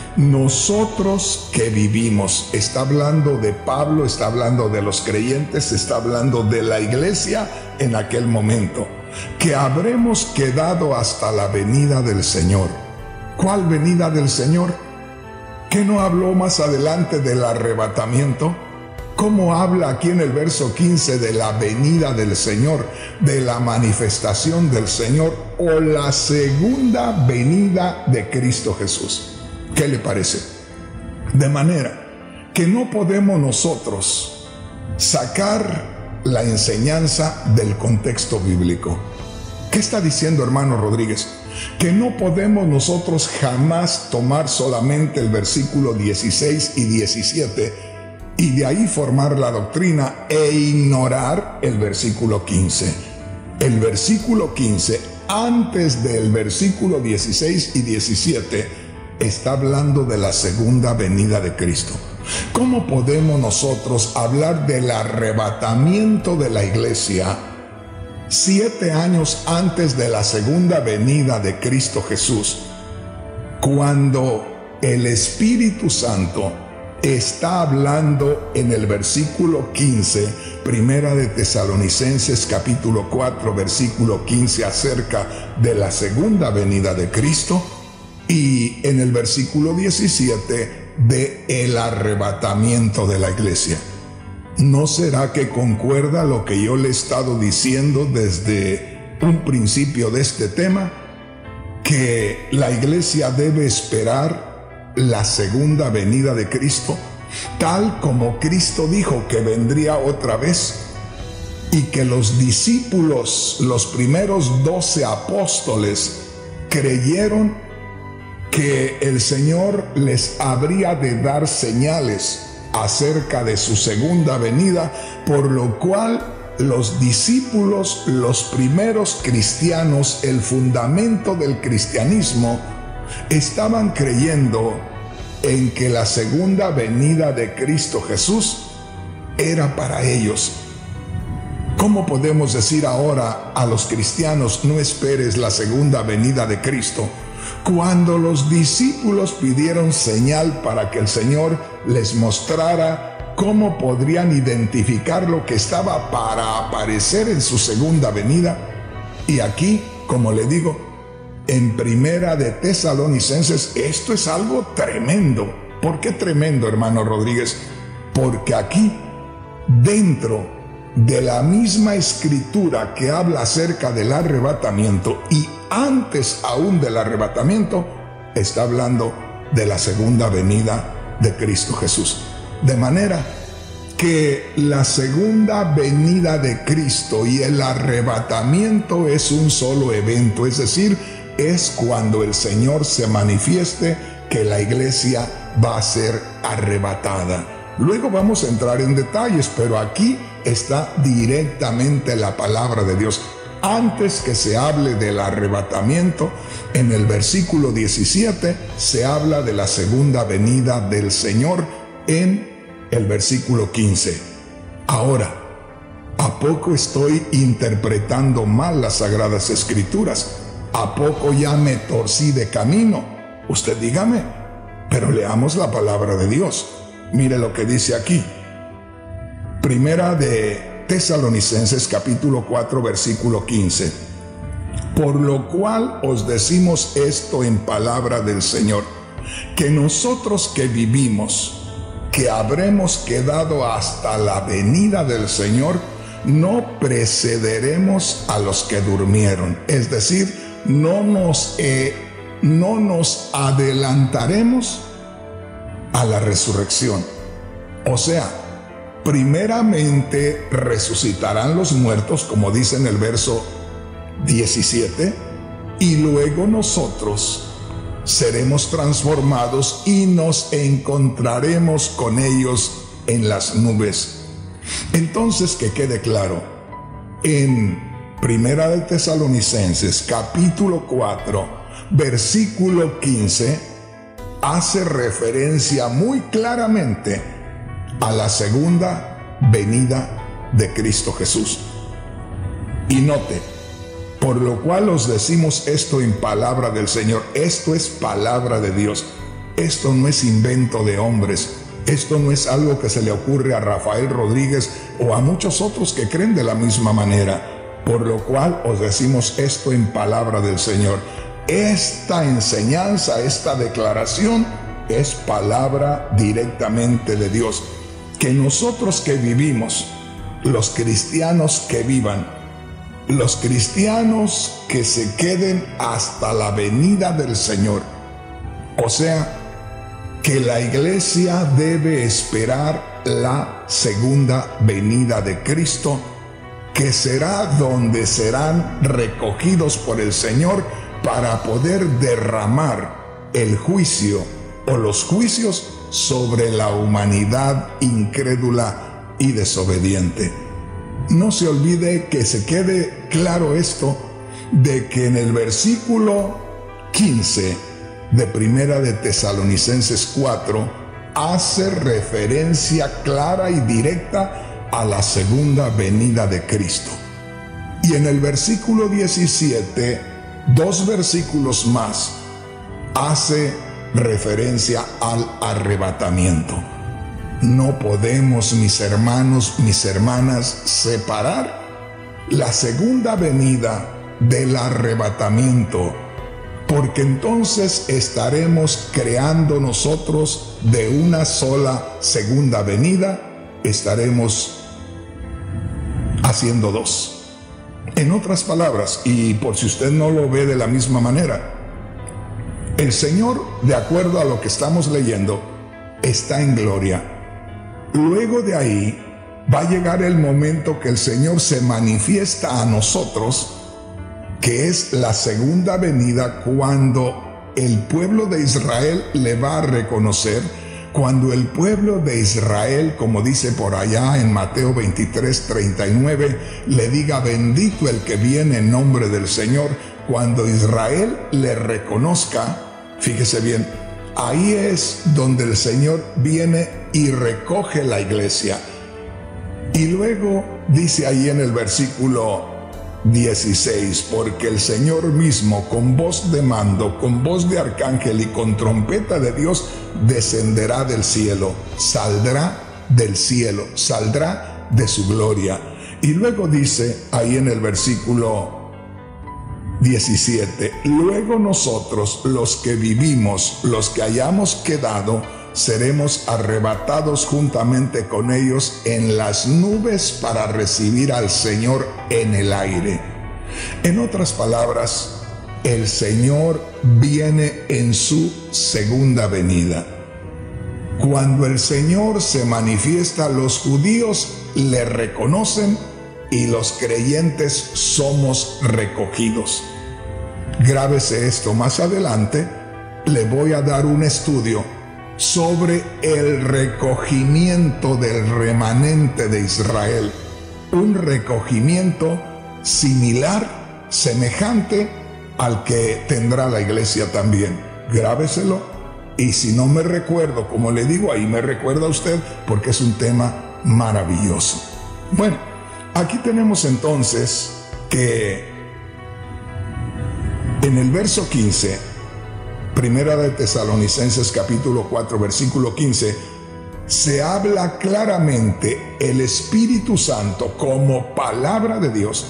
nosotros que vivimos, está hablando de Pablo, está hablando de los creyentes, está hablando de la iglesia en aquel momento, que habremos quedado hasta la venida del Señor. ¿Cuál venida del Señor? ¿Qué no habló más adelante del arrebatamiento? ¿Cómo habla aquí en el verso 15 de la venida del Señor, de la manifestación del Señor o la segunda venida de Cristo Jesús? ¿Qué le parece? De manera que no podemos nosotros sacar la enseñanza del contexto bíblico. ¿Qué está diciendo, hermano Rodríguez? Que no podemos nosotros jamás tomar solamente el versículo 16 y 17 y de ahí formar la doctrina e ignorar el versículo 15. El versículo 15, antes del versículo 16 y 17, está hablando de la segunda venida de Cristo. ¿Cómo podemos nosotros hablar del arrebatamiento de la iglesia 7 años antes de la segunda venida de Cristo Jesús, cuando el Espíritu Santo está hablando en el versículo 15, primera de Tesalonicenses capítulo 4, versículo 15, acerca de la segunda venida de Cristo? Y en el versículo 17 de el arrebatamiento de la iglesia. ¿No será que concuerda lo que yo le he estado diciendo desde un principio de este tema? Que la iglesia debe esperar la segunda venida de Cristo, tal como Cristo dijo que vendría otra vez, y que los discípulos, los primeros 12 apóstoles, creyeron que el Señor les habría de dar señales acerca de su segunda venida, por lo cual los discípulos, los primeros cristianos, el fundamento del cristianismo, estaban creyendo en que la segunda venida de Cristo Jesús era para ellos. ¿Cómo podemos decir ahora a los cristianos, no esperes la segunda venida de Cristo, cuando los discípulos pidieron señal para que el Señor les mostrara cómo podrían identificar lo que estaba para aparecer en su segunda venida? Y aquí, como le digo, en primera de Tesalonicenses, esto es algo tremendo. ¿Por qué tremendo, hermano Rodríguez? Porque aquí, dentro de la misma escritura que habla acerca del arrebatamiento y antes aún del arrebatamiento, está hablando de la segunda venida de Cristo Jesús. De manera que la segunda venida de Cristo y el arrebatamiento es un solo evento, es decir, es cuando el Señor se manifieste, que la iglesia va a ser arrebatada. Luego vamos a entrar en detalles, pero aquí está directamente la palabra de Dios. Antes que se hable del arrebatamiento, en el versículo 17 se habla de la segunda venida del Señor en el versículo 15. Ahora, ¿a poco estoy interpretando mal las Sagradas Escrituras? ¿A poco ya me torcí de camino? Usted dígame, pero leamos la palabra de Dios. Mire lo que dice aquí. Primera de Tesalonicenses capítulo 4 versículo 15. Por lo cual os decimos esto en palabra del Señor, que nosotros que vivimos, que habremos quedado hasta la venida del Señor, no precederemos a los que durmieron. Es decir, no nos adelantaremos a la resurrección. O sea, primeramente resucitarán los muertos, como dice en el verso 17, y luego nosotros seremos transformados y nos encontraremos con ellos en las nubes. Entonces, que quede claro, en Primera de Tesalonicenses capítulo 4 versículo 15 hace referencia muy claramente a la segunda venida de Cristo Jesús. Y note, por lo cual os decimos esto en palabra del Señor. Esto es palabra de Dios. Esto no es invento de hombres. Esto no es algo que se le ocurre a Rafael Rodríguez o a muchos otros que creen de la misma manera. Por lo cual os decimos esto en palabra del Señor. Esta enseñanza, esta declaración es palabra directamente de Dios. Que nosotros que vivimos, los cristianos que vivan, los cristianos que se queden hasta la venida del Señor, o sea, que la iglesia debe esperar la segunda venida de Cristo, que será donde serán recogidos por el Señor para poder derramar el juicio o los juicios sobre la humanidad incrédula y desobediente. No se olvide, que se quede claro esto, de que en el versículo 15 de Primera de Tesalonicenses 4 hace referencia clara y directa a la segunda venida de Cristo. Y en el versículo 17, 2 versículos más, hace referencia al arrebatamiento. No podemos, mis hermanos, mis hermanas, separar la segunda venida del arrebatamiento, porque entonces estaremos creando nosotros de una sola segunda venida, estaremos haciendo dos. En otras palabras, y por si usted no lo ve de la misma manera, el Señor, de acuerdo a lo que estamos leyendo, está en gloria. Luego de ahí va a llegar el momento que el Señor se manifiesta a nosotros, que es la segunda venida, cuando el pueblo de Israel le va a reconocer, cuando el pueblo de Israel, como dice por allá en Mateo 23:39, le diga: bendito el que viene en nombre del Señor. Cuando Israel le reconozca, fíjese bien, ahí es donde el Señor viene y recoge la iglesia. Y luego dice ahí en el versículo 16, porque el Señor mismo, con voz de mando, con voz de arcángel y con trompeta de Dios, descenderá del cielo, saldrá del cielo, saldrá de su gloria. Y luego dice ahí en el versículo 17, luego nosotros, los que vivimos, los que hayamos quedado, seremos arrebatados juntamente con ellos en las nubes para recibir al Señor en el aire. En otras palabras, el Señor viene en su segunda venida. Cuando el Señor se manifiesta, los judíos le reconocen y los creyentes somos recogidos. Grábese esto: más adelante le voy a dar un estudio sobre el recogimiento del remanente de Israel. Un recogimiento similar, semejante al que tendrá la iglesia también. Grábeselo, y si no me recuerdo, como le digo, ahí me recuerda usted, porque es un tema maravilloso. Bueno, aquí tenemos entonces que en el verso 15, Primera de Tesalonicenses capítulo 4, versículo 15, se habla claramente, el Espíritu Santo como palabra de Dios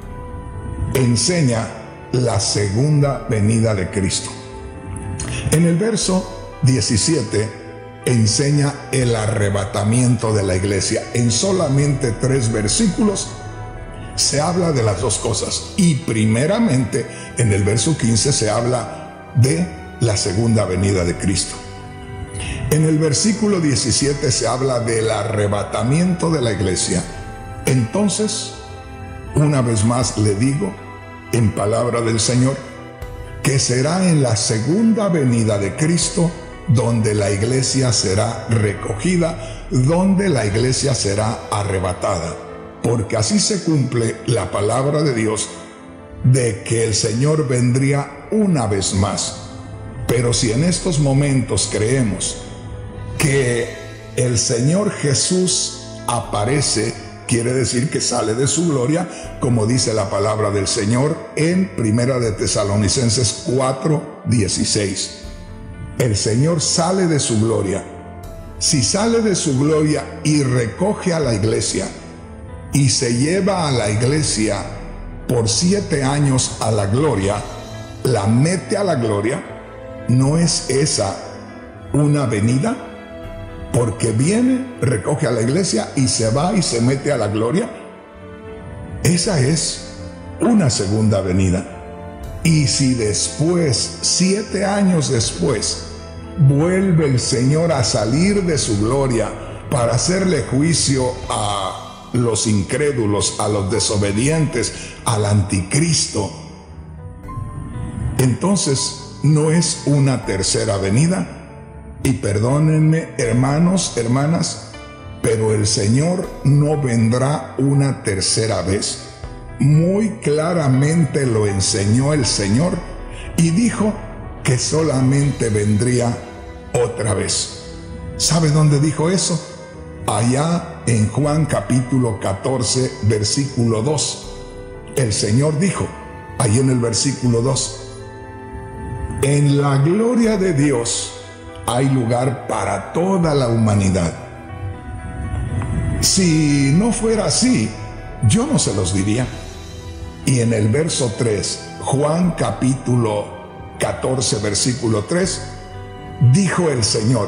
enseña la segunda venida de Cristo. En el verso 17 enseña el arrebatamiento de la iglesia. En solamente 3 versículos se habla de las dos cosas. Y primeramente en el verso 15 se habla de la segunda venida de Cristo. En el versículo 17 se habla del arrebatamiento de la iglesia. Entonces, una vez más le digo, en palabra del Señor, que será en la segunda venida de Cristo donde la iglesia será recogida, donde la iglesia será arrebatada. Porque así se cumple la palabra de Dios de que el Señor vendría una vez más. Pero si en estos momentos creemos que el Señor Jesús aparece, quiere decir que sale de su gloria, como dice la palabra del Señor en Primera de Tesalonicenses 4:16. El Señor sale de su gloria. Si sale de su gloria y recoge a la iglesia y se lleva a la iglesia por 7 años a la gloria, la mete a la gloria, ¿no es esa una venida? Porque viene, recoge a la iglesia y se va y se mete a la gloria. Esa es una segunda venida. Y si después, 7 años después, vuelve el Señor a salir de su gloria para hacerle juicio a los incrédulos, a los desobedientes, al anticristo, entonces no es una tercera venida. Y perdónenme, hermanos, hermanas, pero el Señor no vendrá una tercera vez. Muy claramente lo enseñó el Señor y dijo que solamente vendría otra vez. ¿Sabe dónde dijo eso? Allá en Juan capítulo 14, versículo 2. El Señor dijo, ahí en el versículo 2, en la gloria de Dios hay lugar para toda la humanidad. Si no fuera así, yo no se los diría. Y en el verso 3, Juan capítulo 14, versículo 3, dijo el Señor,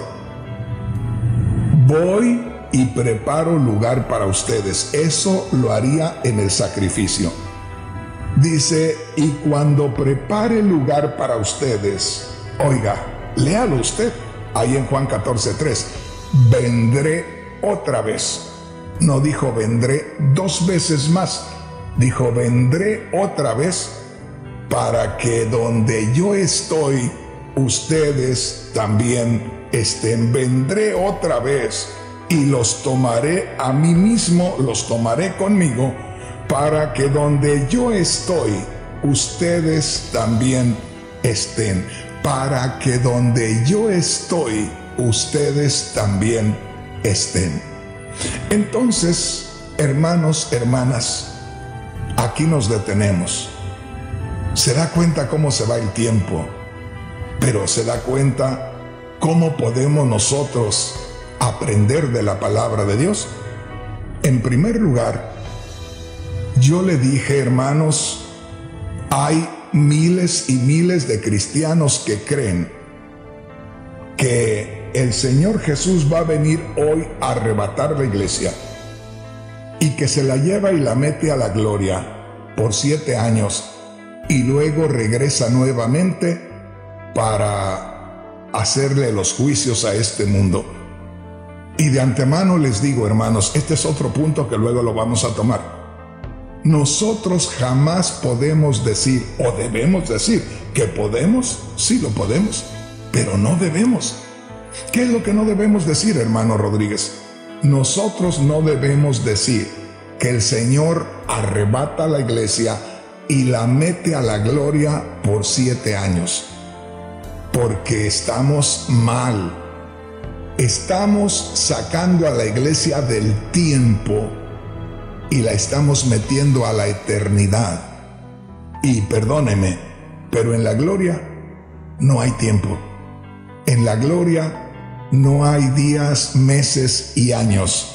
voy y preparo lugar para ustedes. Eso lo haría en el sacrificio. Dice, y cuando prepare lugar para ustedes, oiga, léalo usted, ahí en Juan 14:3, vendré otra vez. No dijo vendré 2 veces más, dijo vendré otra vez para que donde yo estoy, ustedes también estén. Vendré otra vez y los tomaré a mí mismo, los tomaré conmigo, para que donde yo estoy, ustedes también estén. Para que donde yo estoy, ustedes también estén. Entonces, hermanos, hermanas, aquí nos detenemos. Se da cuenta cómo se va el tiempo, pero se da cuenta cómo podemos nosotros aprender de la palabra de Dios. En primer lugar, yo le dije, hermanos, hay miles y miles de cristianos que creen que el Señor Jesús va a venir hoy a arrebatar la iglesia y que se la lleva y la mete a la gloria por 7 años y luego regresa nuevamente para hacerle los juicios a este mundo. Y de antemano les digo, hermanos, este es otro punto que luego lo vamos a tomar. Nosotros jamás podemos decir, o debemos decir, que podemos, sí lo podemos, pero no debemos. ¿Qué es lo que no debemos decir, hermano Rodríguez? Nosotros no debemos decir que el Señor arrebata a la iglesia y la mete a la gloria por 7 años, porque estamos mal. Estamos sacando a la iglesia del tiempo y la estamos metiendo a la eternidad. Y perdóneme, pero en la gloria no hay tiempo. En la gloria no hay días, meses y años.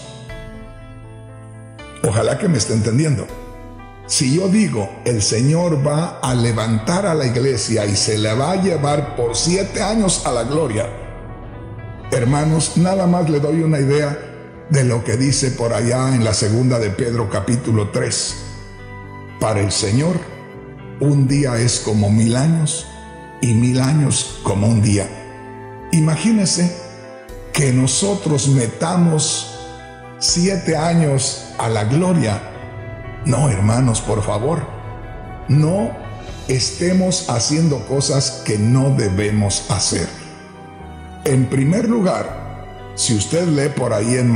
Ojalá que me esté entendiendo. Si yo digo, el Señor va a levantar a la iglesia y se la va a llevar por 7 años a la gloria, hermanos, nada más le doy una idea de lo que dice por allá en la segunda de Pedro capítulo 3. Para el Señor, un día es como 1000 años y 1000 años como un día. Imagínese que nosotros metamos 7 años a la gloria. No, hermanos, por favor, no estemos haciendo cosas que no debemos hacer. En primer lugar, si usted lee por ahí en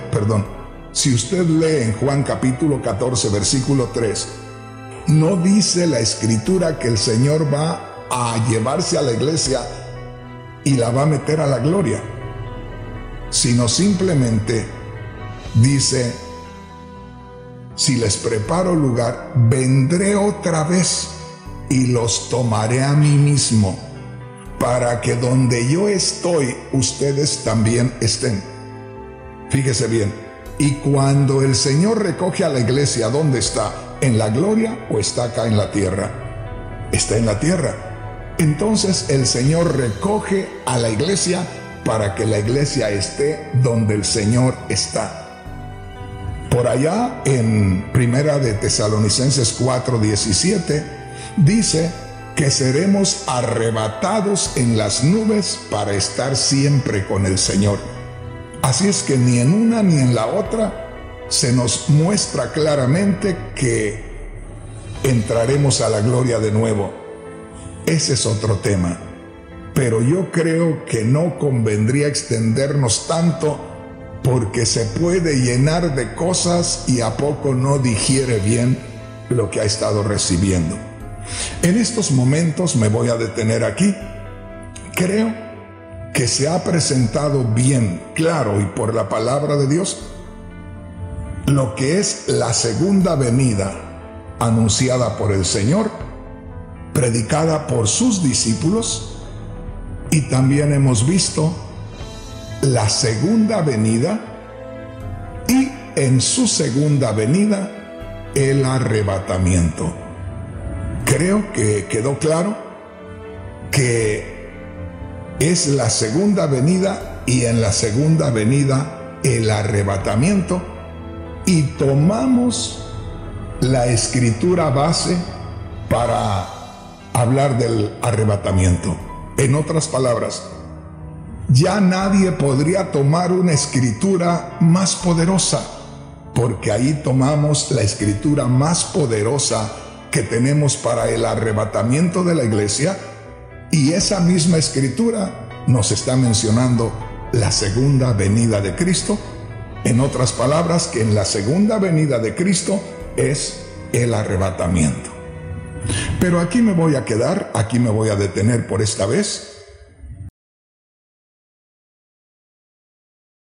si usted lee en Juan capítulo 14, versículo 3, no dice la escritura que el Señor va a llevarse a la iglesia y la va a meter a la gloria, sino simplemente dice: si les preparo lugar, vendré otra vez y los tomaré a mí mismo, para que donde yo estoy, ustedes también estén. Fíjese bien, y cuando el Señor recoge a la iglesia, ¿dónde está? ¿En la gloria o está acá en la tierra? Está en la tierra. Entonces el Señor recoge a la iglesia para que la iglesia esté donde el Señor está. Por allá en Primera de Tesalonicenses 4:17 dice que seremos arrebatados en las nubes para estar siempre con el Señor. Así es que ni en una ni en la otra se nos muestra claramente que entraremos a la gloria de nuevo. Ese es otro tema. Pero yo creo que no convendría extendernos tanto, porque se puede llenar de cosas y a poco no digiere bien lo que ha estado recibiendo. En estos momentos me voy a detener aquí. Creo que se ha presentado bien, claro y por la palabra de Dios, lo que es la segunda venida anunciada por el Señor, predicada por sus discípulos, y también hemos visto la segunda venida y en su segunda venida el arrebatamiento. Creo que quedó claro que es la segunda venida y en la segunda venida el arrebatamiento, y tomamos la escritura base para hablar del arrebatamiento. En otras palabras, ya nadie podría tomar una escritura más poderosa, porque ahí tomamos la escritura más poderosa que tenemos para el arrebatamiento de la iglesia, y esa misma escritura nos está mencionando la segunda venida de Cristo. En otras palabras, que en la segunda venida de Cristo es el arrebatamiento. Pero aquí me voy a quedar, aquí me voy a detener por esta vez.